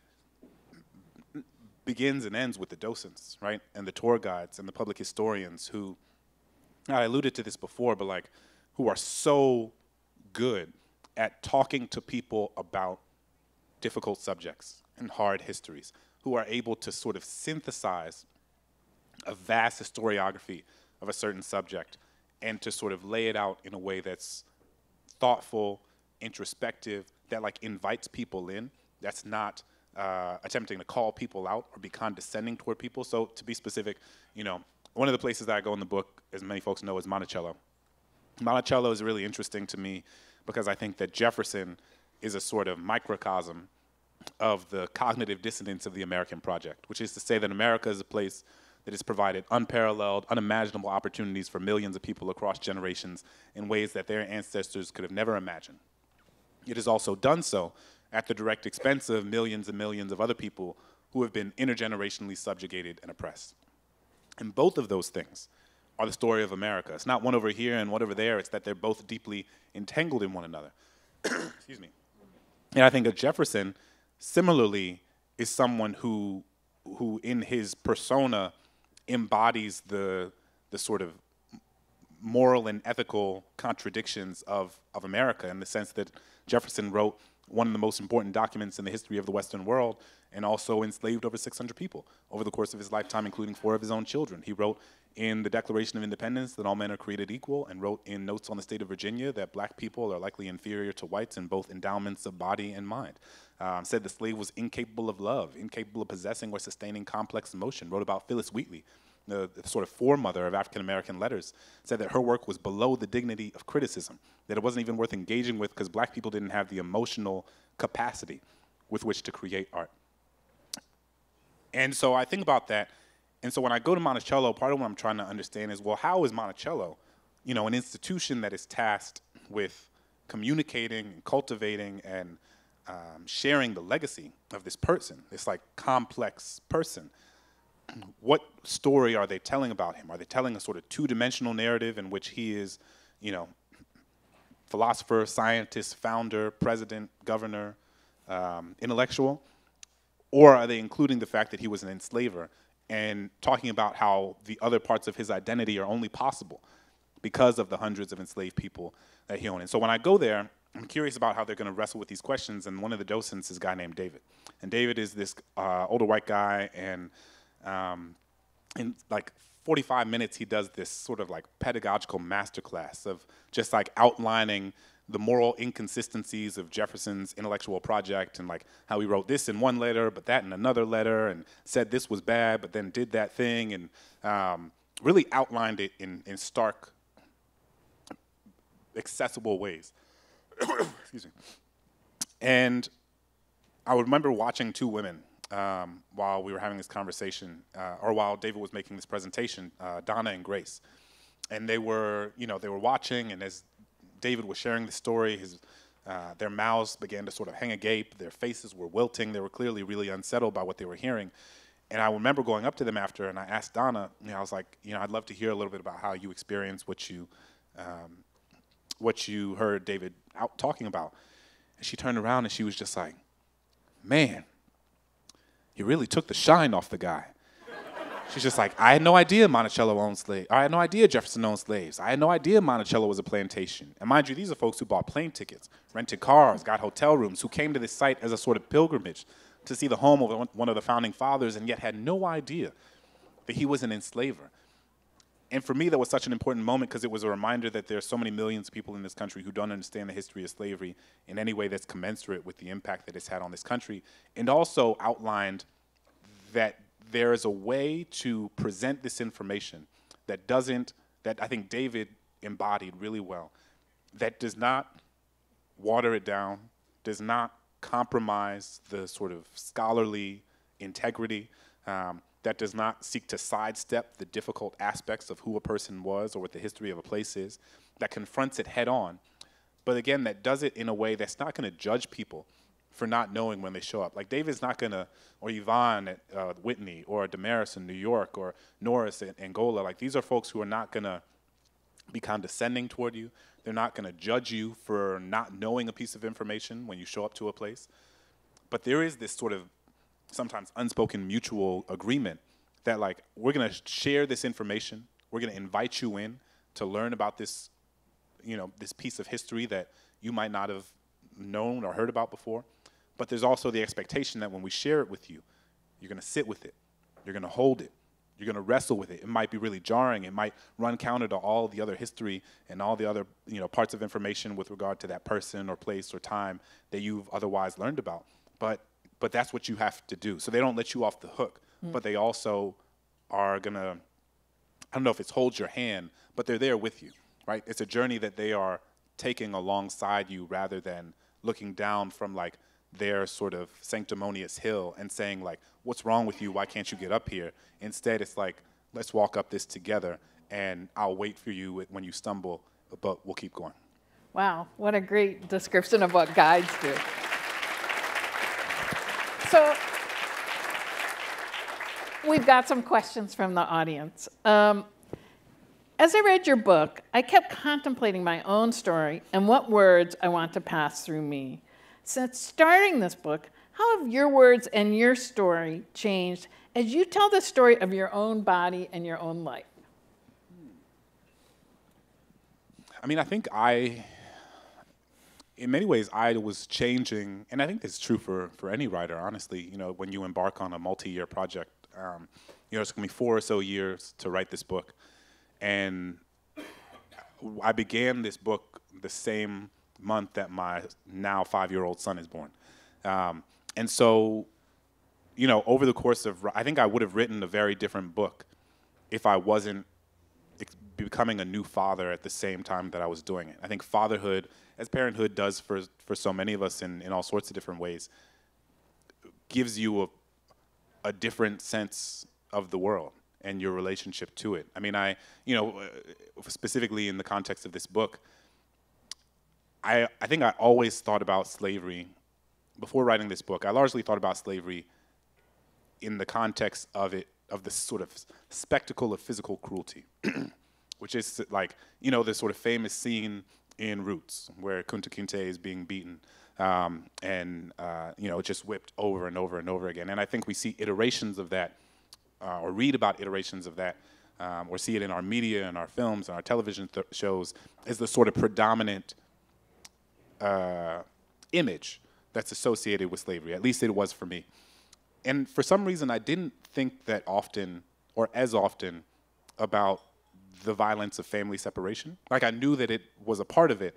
begins and ends with the docents, right? And the tour guides and the public historians who, I alluded to this before, but like, who are so good at talking to people about difficult subjects and hard histories, who are able to sort of synthesize a vast historiography of a certain subject and to sort of lay it out in a way that's thoughtful, introspective, that like invites people in, that's not uh, attempting to call people out or be condescending toward people. So to be specific, you know, one of the places that I go in the book, as many folks know, is Monticello. Monticello is really interesting to me because I think that Jefferson is a sort of microcosm of the cognitive dissonance of the American project, which is to say that America is a place that has provided unparalleled, unimaginable opportunities for millions of people across generations in ways that their ancestors could have never imagined. It has also done so at the direct expense of millions and millions of other people who have been intergenerationally subjugated and oppressed. And both of those things are the story of America. It's not one over here and one over there, it's that they're both deeply entangled in one another. Excuse me. And I think that Jefferson, similarly, is someone who, who in his persona embodies the, the sort of moral and ethical contradictions of, of America, in the sense that Jefferson wrote one of the most important documents in the history of the Western world and also enslaved over six hundred people over the course of his lifetime, including four of his own children. He wrote in the Declaration of Independence that all men are created equal, and wrote in Notes on the State of Virginia that black people are likely inferior to whites in both endowments of body and mind. Um, said the slave was incapable of love, incapable of possessing or sustaining complex emotion. Wrote about Phyllis Wheatley, the, the sort of foremother of African-American letters, said that her work was below the dignity of criticism, that it wasn't even worth engaging with because black people didn't have the emotional capacity with which to create art. And so I think about that. And so when I go to Monticello, part of what I'm trying to understand is, well, how is Monticello, you know, an institution that is tasked with communicating and cultivating and um, sharing the legacy of this person, this like complex person, what story are they telling about him? Are they telling a sort of two-dimensional narrative in which he is, you know, philosopher, scientist, founder, president, governor, um, intellectual? Or are they including the fact that he was an enslaver and talking about how the other parts of his identity are only possible because of the hundreds of enslaved people that he owned? And so when I go there, I'm curious about how they're going to wrestle with these questions, and one of the docents is a guy named David. And David is this uh, older white guy, and um, in like forty-five minutes, he does this sort of like pedagogical masterclass of just like outlining the moral inconsistencies of Jefferson's intellectual project, and like how he wrote this in one letter, but that in another letter, and said this was bad, but then did that thing, and um, really outlined it in, in stark, accessible ways. Excuse me. And I would remember watching two women um, while we were having this conversation, uh, or while David was making this presentation, uh, Donna and Grace. And they were, you know, they were watching, and as David was sharing the story, his, uh, their mouths began to sort of hang agape, their faces were wilting, they were clearly really unsettled by what they were hearing. And I remember going up to them after, and I asked Donna, you know, I was like, you know, I'd love to hear a little bit about how you experienced what you, um, what you heard David out talking about. And she turned around and she was just like, man, he really took the shine off the guy. She's just like, I had no idea Monticello owned slaves. I had no idea Jefferson owned slaves. I had no idea Monticello was a plantation. And mind you, these are folks who bought plane tickets, rented cars, got hotel rooms, who came to this site as a sort of pilgrimage to see the home of one of the founding fathers, and yet had no idea that he was an enslaver. And for me, that was such an important moment because it was a reminder that there are so many millions of people in this country who don't understand the history of slavery in any way that's commensurate with the impact that it's had on this country, and also outlined that there is a way to present this information that doesn't, that I think David embodied really well, that does not water it down, does not compromise the sort of scholarly integrity, um, that does not seek to sidestep the difficult aspects of who a person was or what the history of a place is, that confronts it head on, but again, that does it in a way that's not going to judge people for not knowing when they show up. Like David's not gonna, or Yvonne at uh, Whitney, or Damaris in New York, or Norris at Angola, like these are folks who are not gonna be condescending toward you. They're not gonna judge you for not knowing a piece of information when you show up to a place. But there is this sort of sometimes unspoken mutual agreement that like, we're gonna share this information, we're gonna invite you in to learn about this, you know, this piece of history that you might not have known or heard about before. But there's also the expectation that when we share it with you, you're going to sit with it, you're going to hold it, you're going to wrestle with it. It might be really jarring. It might run counter to all the other history and all the other, you know, parts of information with regard to that person or place or time that you've otherwise learned about. But but that's what you have to do. So they don't let you off the hook, mm. but they also are going to, I don't know if it's hold your hand, but they're there with you, right? It's a journey that they are taking alongside you rather than looking down from like their sort of sanctimonious hill and saying like, what's wrong with you? Why can't you get up here? Instead, it's like, let's walk up this together and I'll wait for you when you stumble, but we'll keep going. Wow, what a great description of what guides do. So we've got some questions from the audience. Um, As I read your book, I kept contemplating my own story and what words I want to pass through me. Since starting this book, how have your words and your story changed as you tell the story of your own body and your own life? I mean, I think I, in many ways, I was changing, and I think this is true for, for any writer, honestly. You know, when you embark on a multi-year project, um, you know, it's going to be four or so years to write this book. And I began this book the same month that my now five-year-old son is born. Um, and so, you know, over the course of, I think I would have written a very different book if I wasn't becoming a new father at the same time that I was doing it. I think fatherhood, as parenthood does for, for so many of us in, in all sorts of different ways, gives you a, a different sense of the world and your relationship to it. I mean, I, you know, specifically in the context of this book, I, I think I always thought about slavery, before writing this book, I largely thought about slavery in the context of it, of this sort of spectacle of physical cruelty, which is like, you know, this sort of famous scene in Roots where Kunta Kinte is being beaten um, and, uh, you know, just whipped over and over and over again. And I think we see iterations of that Uh, or read about iterations of that, um, or see it in our media and our films and our television th shows as the sort of predominant uh, image that's associated with slavery. At least it was for me. And for some reason, I didn't think that often, or as often, about the violence of family separation. Like, I knew that it was a part of it,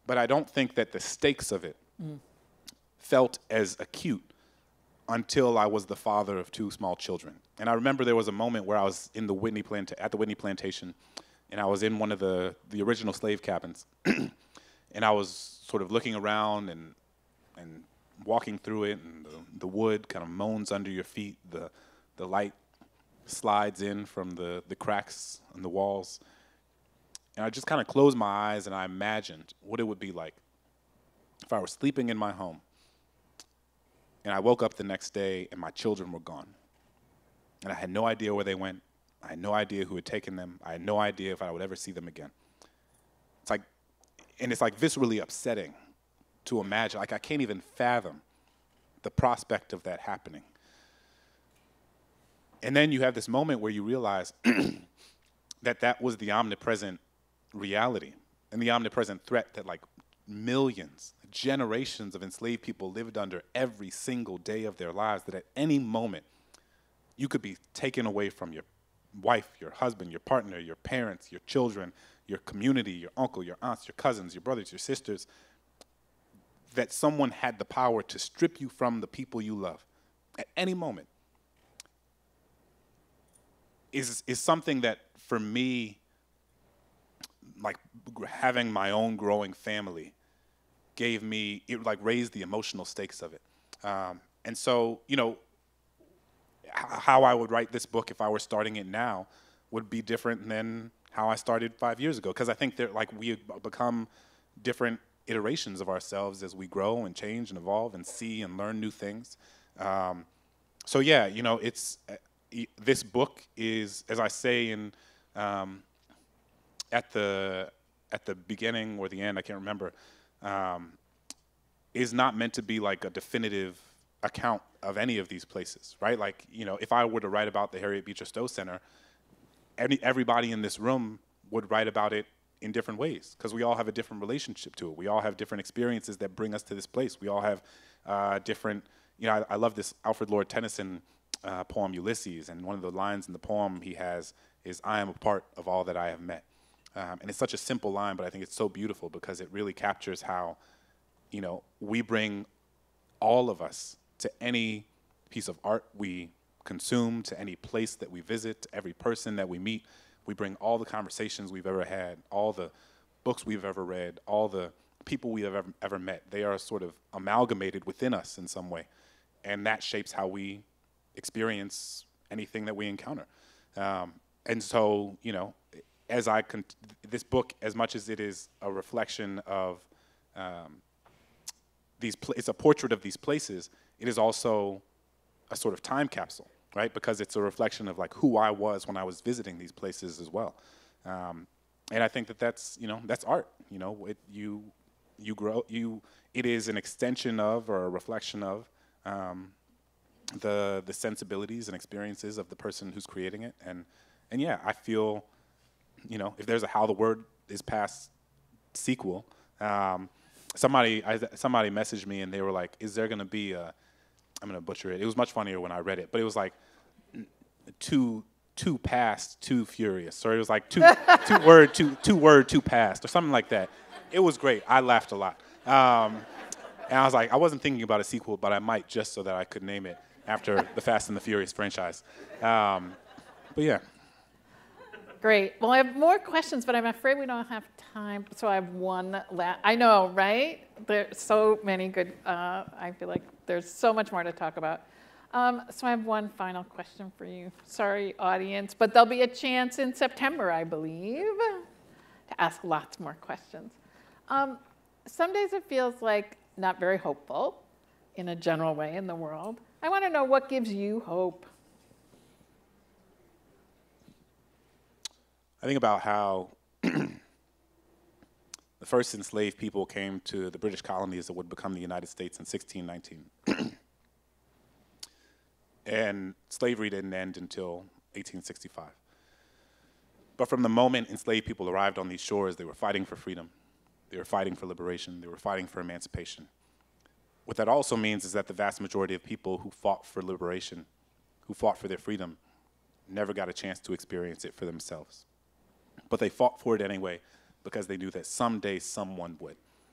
but I don't think that the stakes of it mm. felt as acute until I was the father of two small children. And I remember there was a moment where I was in the Whitney planta- at the Whitney plantation, and I was in one of the, the original slave cabins, and I was sort of looking around and and walking through it, and the, the wood kind of moans under your feet, the the light slides in from the, the cracks in the walls. And I just kind of closed my eyes and I imagined what it would be like if I were sleeping in my home and I woke up the next day and my children were gone. And I had no idea where they went. I had no idea who had taken them. I had no idea if I would ever see them again. It's like, and it's like viscerally upsetting to imagine. Like I can't even fathom the prospect of that happening. And then you have this moment where you realize that that was the omnipresent reality and the omnipresent threat that like millions, generations of enslaved people lived under every single day of their lives, that at any moment you could be taken away from your wife, your husband, your partner, your parents, your children, your community, your uncle, your aunts, your cousins, your brothers, your sisters, that someone had the power to strip you from the people you love at any moment. Is, is something that, for me, like having my own growing family gave me, it like raised the emotional stakes of it. Um, and so, you know, h- how I would write this book if I were starting it now would be different than how I started five years ago. Because I think that like we become different iterations of ourselves as we grow and change and evolve and see and learn new things. Um, so yeah, you know, it's, this book is, as I say in um, at the at the beginning or the end, I can't remember, um, is not meant to be like a definitive account of any of these places, right? Like, you know, if I were to write about the Harriet Beecher Stowe Center, any, everybody in this room would write about it in different ways because we all have a different relationship to it. We all have different experiences that bring us to this place. We all have uh, different, you know, I, I love this Alfred Lord Tennyson Uh, poem Ulysses, and one of the lines in the poem he has is, "I am a part of all that I have met." Um, and it's such a simple line, but I think it's so beautiful because it really captures how, you know, we bring all of us to any piece of art we consume, to any place that we visit, to every person that we meet. We bring all the conversations we've ever had, all the books we've ever read, all the people we have ever, ever met. They are sort of amalgamated within us in some way, and that shapes how we experience anything that we encounter. Um, and so, you know, as I, con- this book, as much as it is a reflection of um, these, pl- it's a portrait of these places, it is also a sort of time capsule, right? Because it's a reflection of like who I was when I was visiting these places as well. Um, and I think that that's, you know, that's art, you know, it, you, you grow, you, it is an extension of, or a reflection of, um, the the sensibilities and experiences of the person who's creating it. And and yeah, I feel, you know, if there's a How the Word is Passed sequel, um, somebody I, somebody messaged me and they were like, is there going to be a, I'm going to butcher it, it was much funnier when I read it, but it was like too too past, too furious, or it was like two two word, two two word, too past, or something like that. It was great. I laughed a lot. Um, and I was like, I wasn't thinking about a sequel, but I might, just so that I could name it after the Fast and the Furious franchise. Um, but yeah. Great. Well, I have more questions, but I'm afraid we don't have time, so I have one last. I know, right? There's so many good, uh, I feel like there's so much more to talk about. Um, so I have one final question for you. Sorry, audience, but there'll be a chance in September, I believe, to ask lots more questions. Um, some days it feels like not very hopeful in a general way in the world. I want to know, what gives you hope? I think about how the first enslaved people came to the British colonies that would become the United States in sixteen nineteen. And slavery didn't end until eighteen sixty-five. But from the moment enslaved people arrived on these shores, they were fighting for freedom. They were fighting for liberation. They were fighting for emancipation. What that also means is that the vast majority of people who fought for liberation, who fought for their freedom, never got a chance to experience it for themselves. But they fought for it anyway because they knew that someday someone would.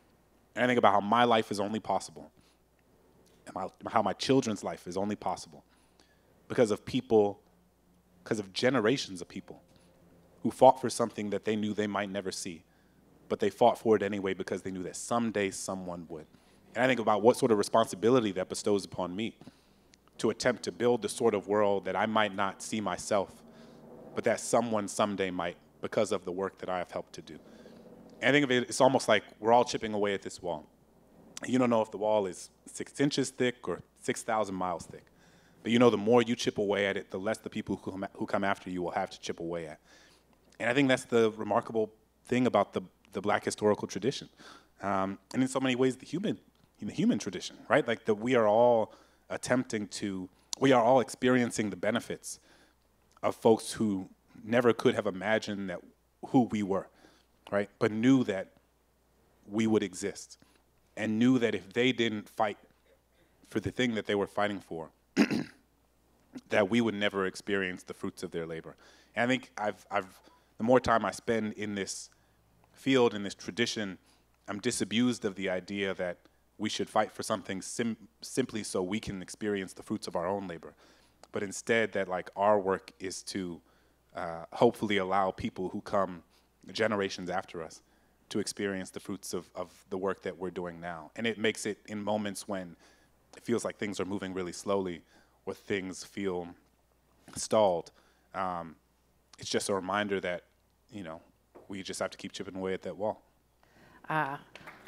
And I think about how my life is only possible, and my, how my children's life is only possible because of people, because of generations of people who fought for something that they knew they might never see, but they fought for it anyway because they knew that someday someone would. And I think about what sort of responsibility that bestows upon me to attempt to build the sort of world that I might not see myself, but that someone someday might because of the work that I have helped to do. And I think of it, it's almost like we're all chipping away at this wall. You don't know if the wall is six inches thick or six thousand miles thick. But you know the more you chip away at it, the less the people who come, who come after you will have to chip away at. And I think that's the remarkable thing about the, the Black historical tradition. Um, and in so many ways, the human, the human tradition, right? Like that we are all attempting to, we are all experiencing the benefits of folks who never could have imagined that who we were, right? But knew that we would exist and knew that if they didn't fight for the thing that they were fighting for, that we would never experience the fruits of their labor. And I think I've, I've, the more time I spend in this field, in this tradition, I'm disabused of the idea that we should fight for something sim simply so we can experience the fruits of our own labor. But instead that like our work is to uh, hopefully allow people who come generations after us to experience the fruits of, of the work that we're doing now. And it makes it in moments when it feels like things are moving really slowly or things feel stalled. Um, it's just a reminder that, you know, we just have to keep chipping away at that wall. Ah.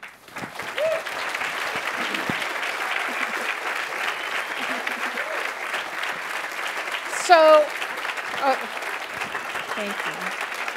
So, uh, thank you.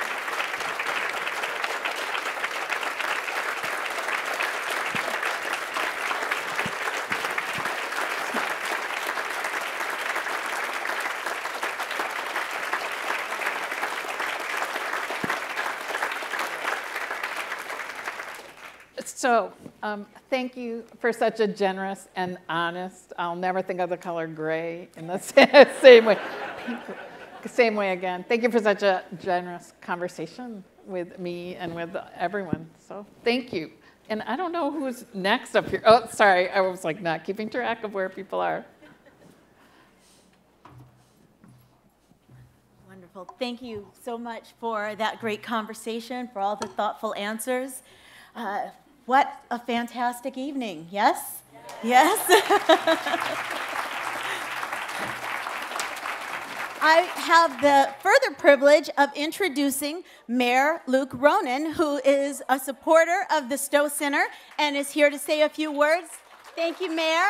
So, um, thank you for such a generous and honest, I'll never think of the color gray in the same way, pink, same way again. Thank you for such a generous conversation with me and with everyone. So, thank you. And I don't know who's next up here. Oh, sorry, I was like not keeping track of where people are. Wonderful. Thank you so much for that great conversation, for all the thoughtful answers. Uh, What a fantastic evening, yes? Yes? I have the further privilege of introducing Mayor Luke Ronan, who is a supporter of the Stowe Center and is here to say a few words. Thank you, Mayor.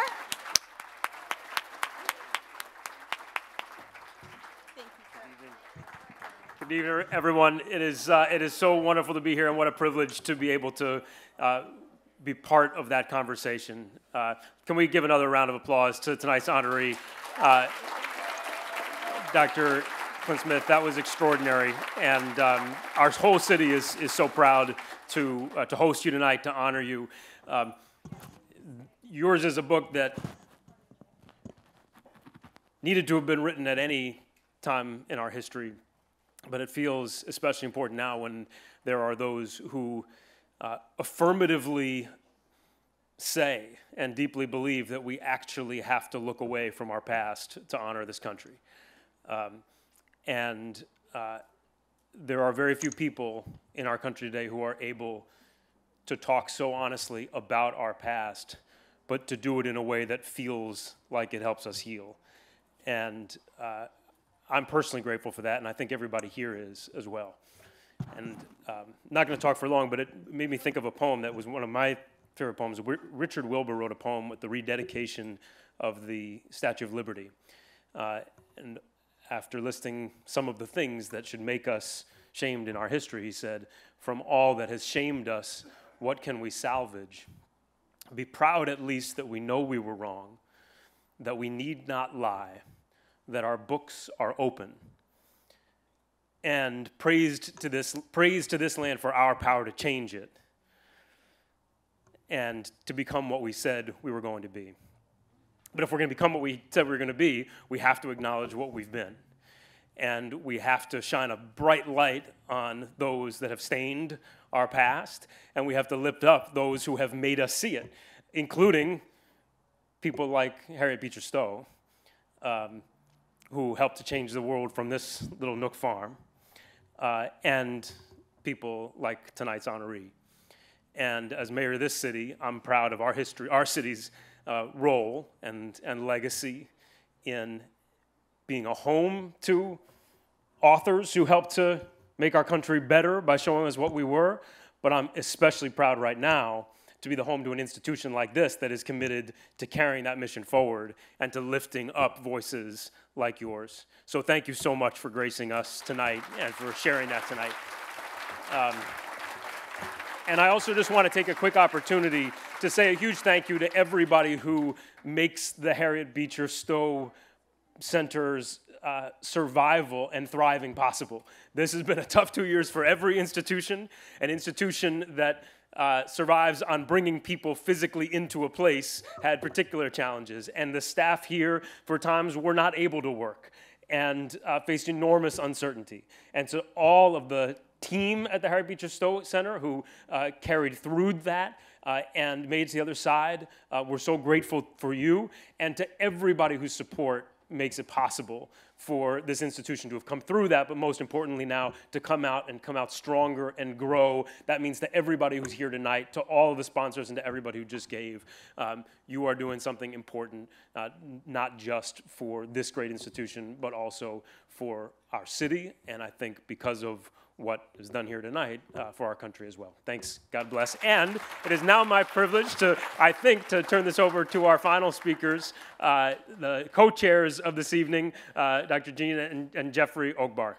Good evening, everyone. It is, uh, it is so wonderful to be here, and what a privilege to be able to uh, be part of that conversation. Uh, can we give another round of applause to tonight's honoree, uh, Doctor Clint Smith? That was extraordinary, and um, our whole city is, is so proud to, uh, to host you tonight, to honor you. Um, yours is a book that needed to have been written at any time in our history, but it feels especially important now when there are those who uh, affirmatively say and deeply believe that we actually have to look away from our past to honor this country. Um, and uh, there are very few people in our country today who are able to talk so honestly about our past, but to do it in a way that feels like it helps us heal. And uh, I'm personally grateful for that, and I think everybody here is as well. And um, I'm not going to talk for long, but it made me think of a poem that was one of my favorite poems. Richard Wilbur wrote a poem with the rededication of the Statue of Liberty. Uh, and after listing some of the things that should make us shamed in our history, he said, "From all that has shamed us, what can we salvage? Be proud at least that we know we were wrong, that we need not lie, that our books are open, and praised to this, praise to this land for our power to change it and to become what we said we were going to be." But if we're going to become what we said we were going to be, we have to acknowledge what we've been. and we have to shine a bright light on those that have stained our past, and we have to lift up those who have made us see it, including people like Harriet Beecher Stowe, um, who helped to change the world from this little nook farm, uh, and people like tonight's honoree. And as mayor of this city, I'm proud of our history, our city's uh, role and, and legacy in being a home to authors who helped to make our country better by showing us what we were. But I'm especially proud right now to be the home to an institution like this that is committed to carrying that mission forward and to lifting up voices like yours. So thank you so much for gracing us tonight and for sharing that tonight. Um, and I also just want to take a quick opportunity to say a huge thank you to everybody who makes the Harriet Beecher Stowe Center's uh, survival and thriving possible. This has been a tough two years for every institution, an institution that uh, survives on bringing people physically into a place had particular challenges, and the staff here for times were not able to work and uh, faced enormous uncertainty. And so all of the team at the Harriet Beecher Stowe Center who uh, carried through that uh, and made it to the other side, uh, we're so grateful for you, and to everybody whose support makes it possible for this institution to have come through that, but most importantly now to come out and come out stronger and grow. That means to everybody who's here tonight, to all of the sponsors, and to everybody who just gave. Um, you are doing something important, uh, not just for this great institution, but also for our city, and I think because of what is done here tonight uh, for our country as well. Thanks, God bless. And it is now my privilege to, I think, to turn this over to our final speakers, uh, the co-chairs of this evening, uh, Doctor Gina and, and Jeffrey Ogbar.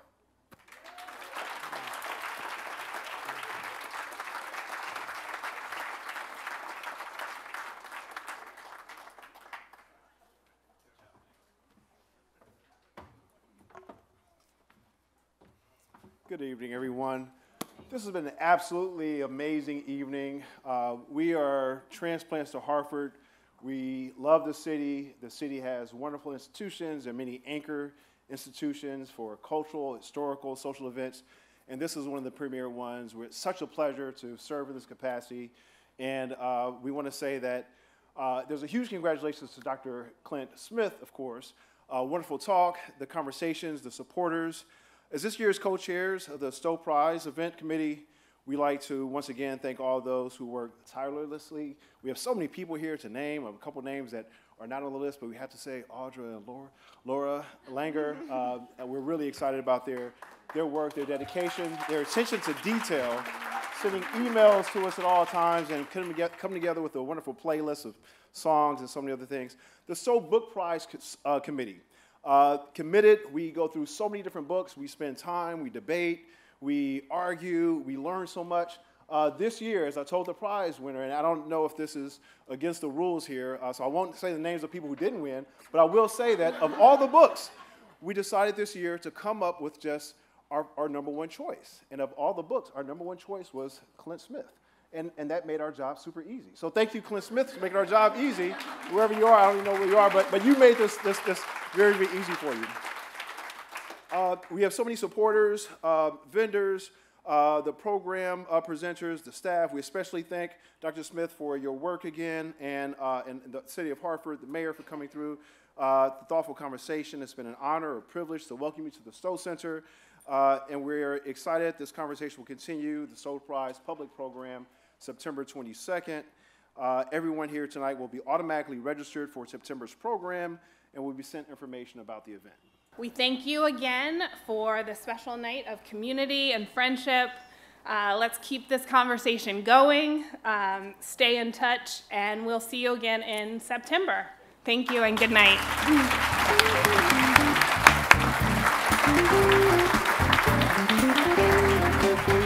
Good evening, everyone. This has been an absolutely amazing evening. Uh, we are transplants to Hartford. We love the city. The city has wonderful institutions and many anchor institutions for cultural, historical, social events, and this is one of the premier ones. It's such a pleasure to serve in this capacity, and uh, we want to say that uh, there's a huge congratulations to Doctor Clint Smith, of course. Uh, wonderful talk, the conversations, the supporters. As this year's co-chairs of the Stowe Prize event committee, we like to once again thank all those who work tirelessly. We have so many people here to name, a couple names that are not on the list, but we have to say Audra and Laura, Laura Langer. Uh, and we're really excited about their, their work, their dedication, their attention to detail, sending emails to us at all times, and coming together, coming together with a wonderful playlist of songs and so many other things. The Stowe Book Prize uh, Committee. Uh, committed, we go through so many different books, we spend time, we debate, we argue, we learn so much. Uh, this year, as I told the prize winner, and I don't know if this is against the rules here, uh, so I won't say the names of people who didn't win, but I will say that of all the books, we decided this year to come up with just our, our number one choice. And of all the books, our number one choice was Clint Smith. And, and that made our job super easy. So thank you, Clint Smith, for making our job easy. Wherever you are, I don't even know where you are, but, but you made this, this, this very, very easy for you. Uh, we have so many supporters, uh, vendors, uh, the program uh, presenters, the staff. We especially thank Doctor Smith for your work again, and, uh, and the city of Hartford, the mayor for coming through, uh, the thoughtful conversation. It's been an honor, a privilege to welcome you to the Stowe Center. Uh, and we're excited this conversation will continue, the Stowe Prize public program, September twenty-second. Uh, everyone here tonight will be automatically registered for September's program and will be sent information about the event. We thank you again for the special night of community and friendship. Uh, let's keep this conversation going, um, stay in touch, and we'll see you again in September. Thank you and good night. Thank you.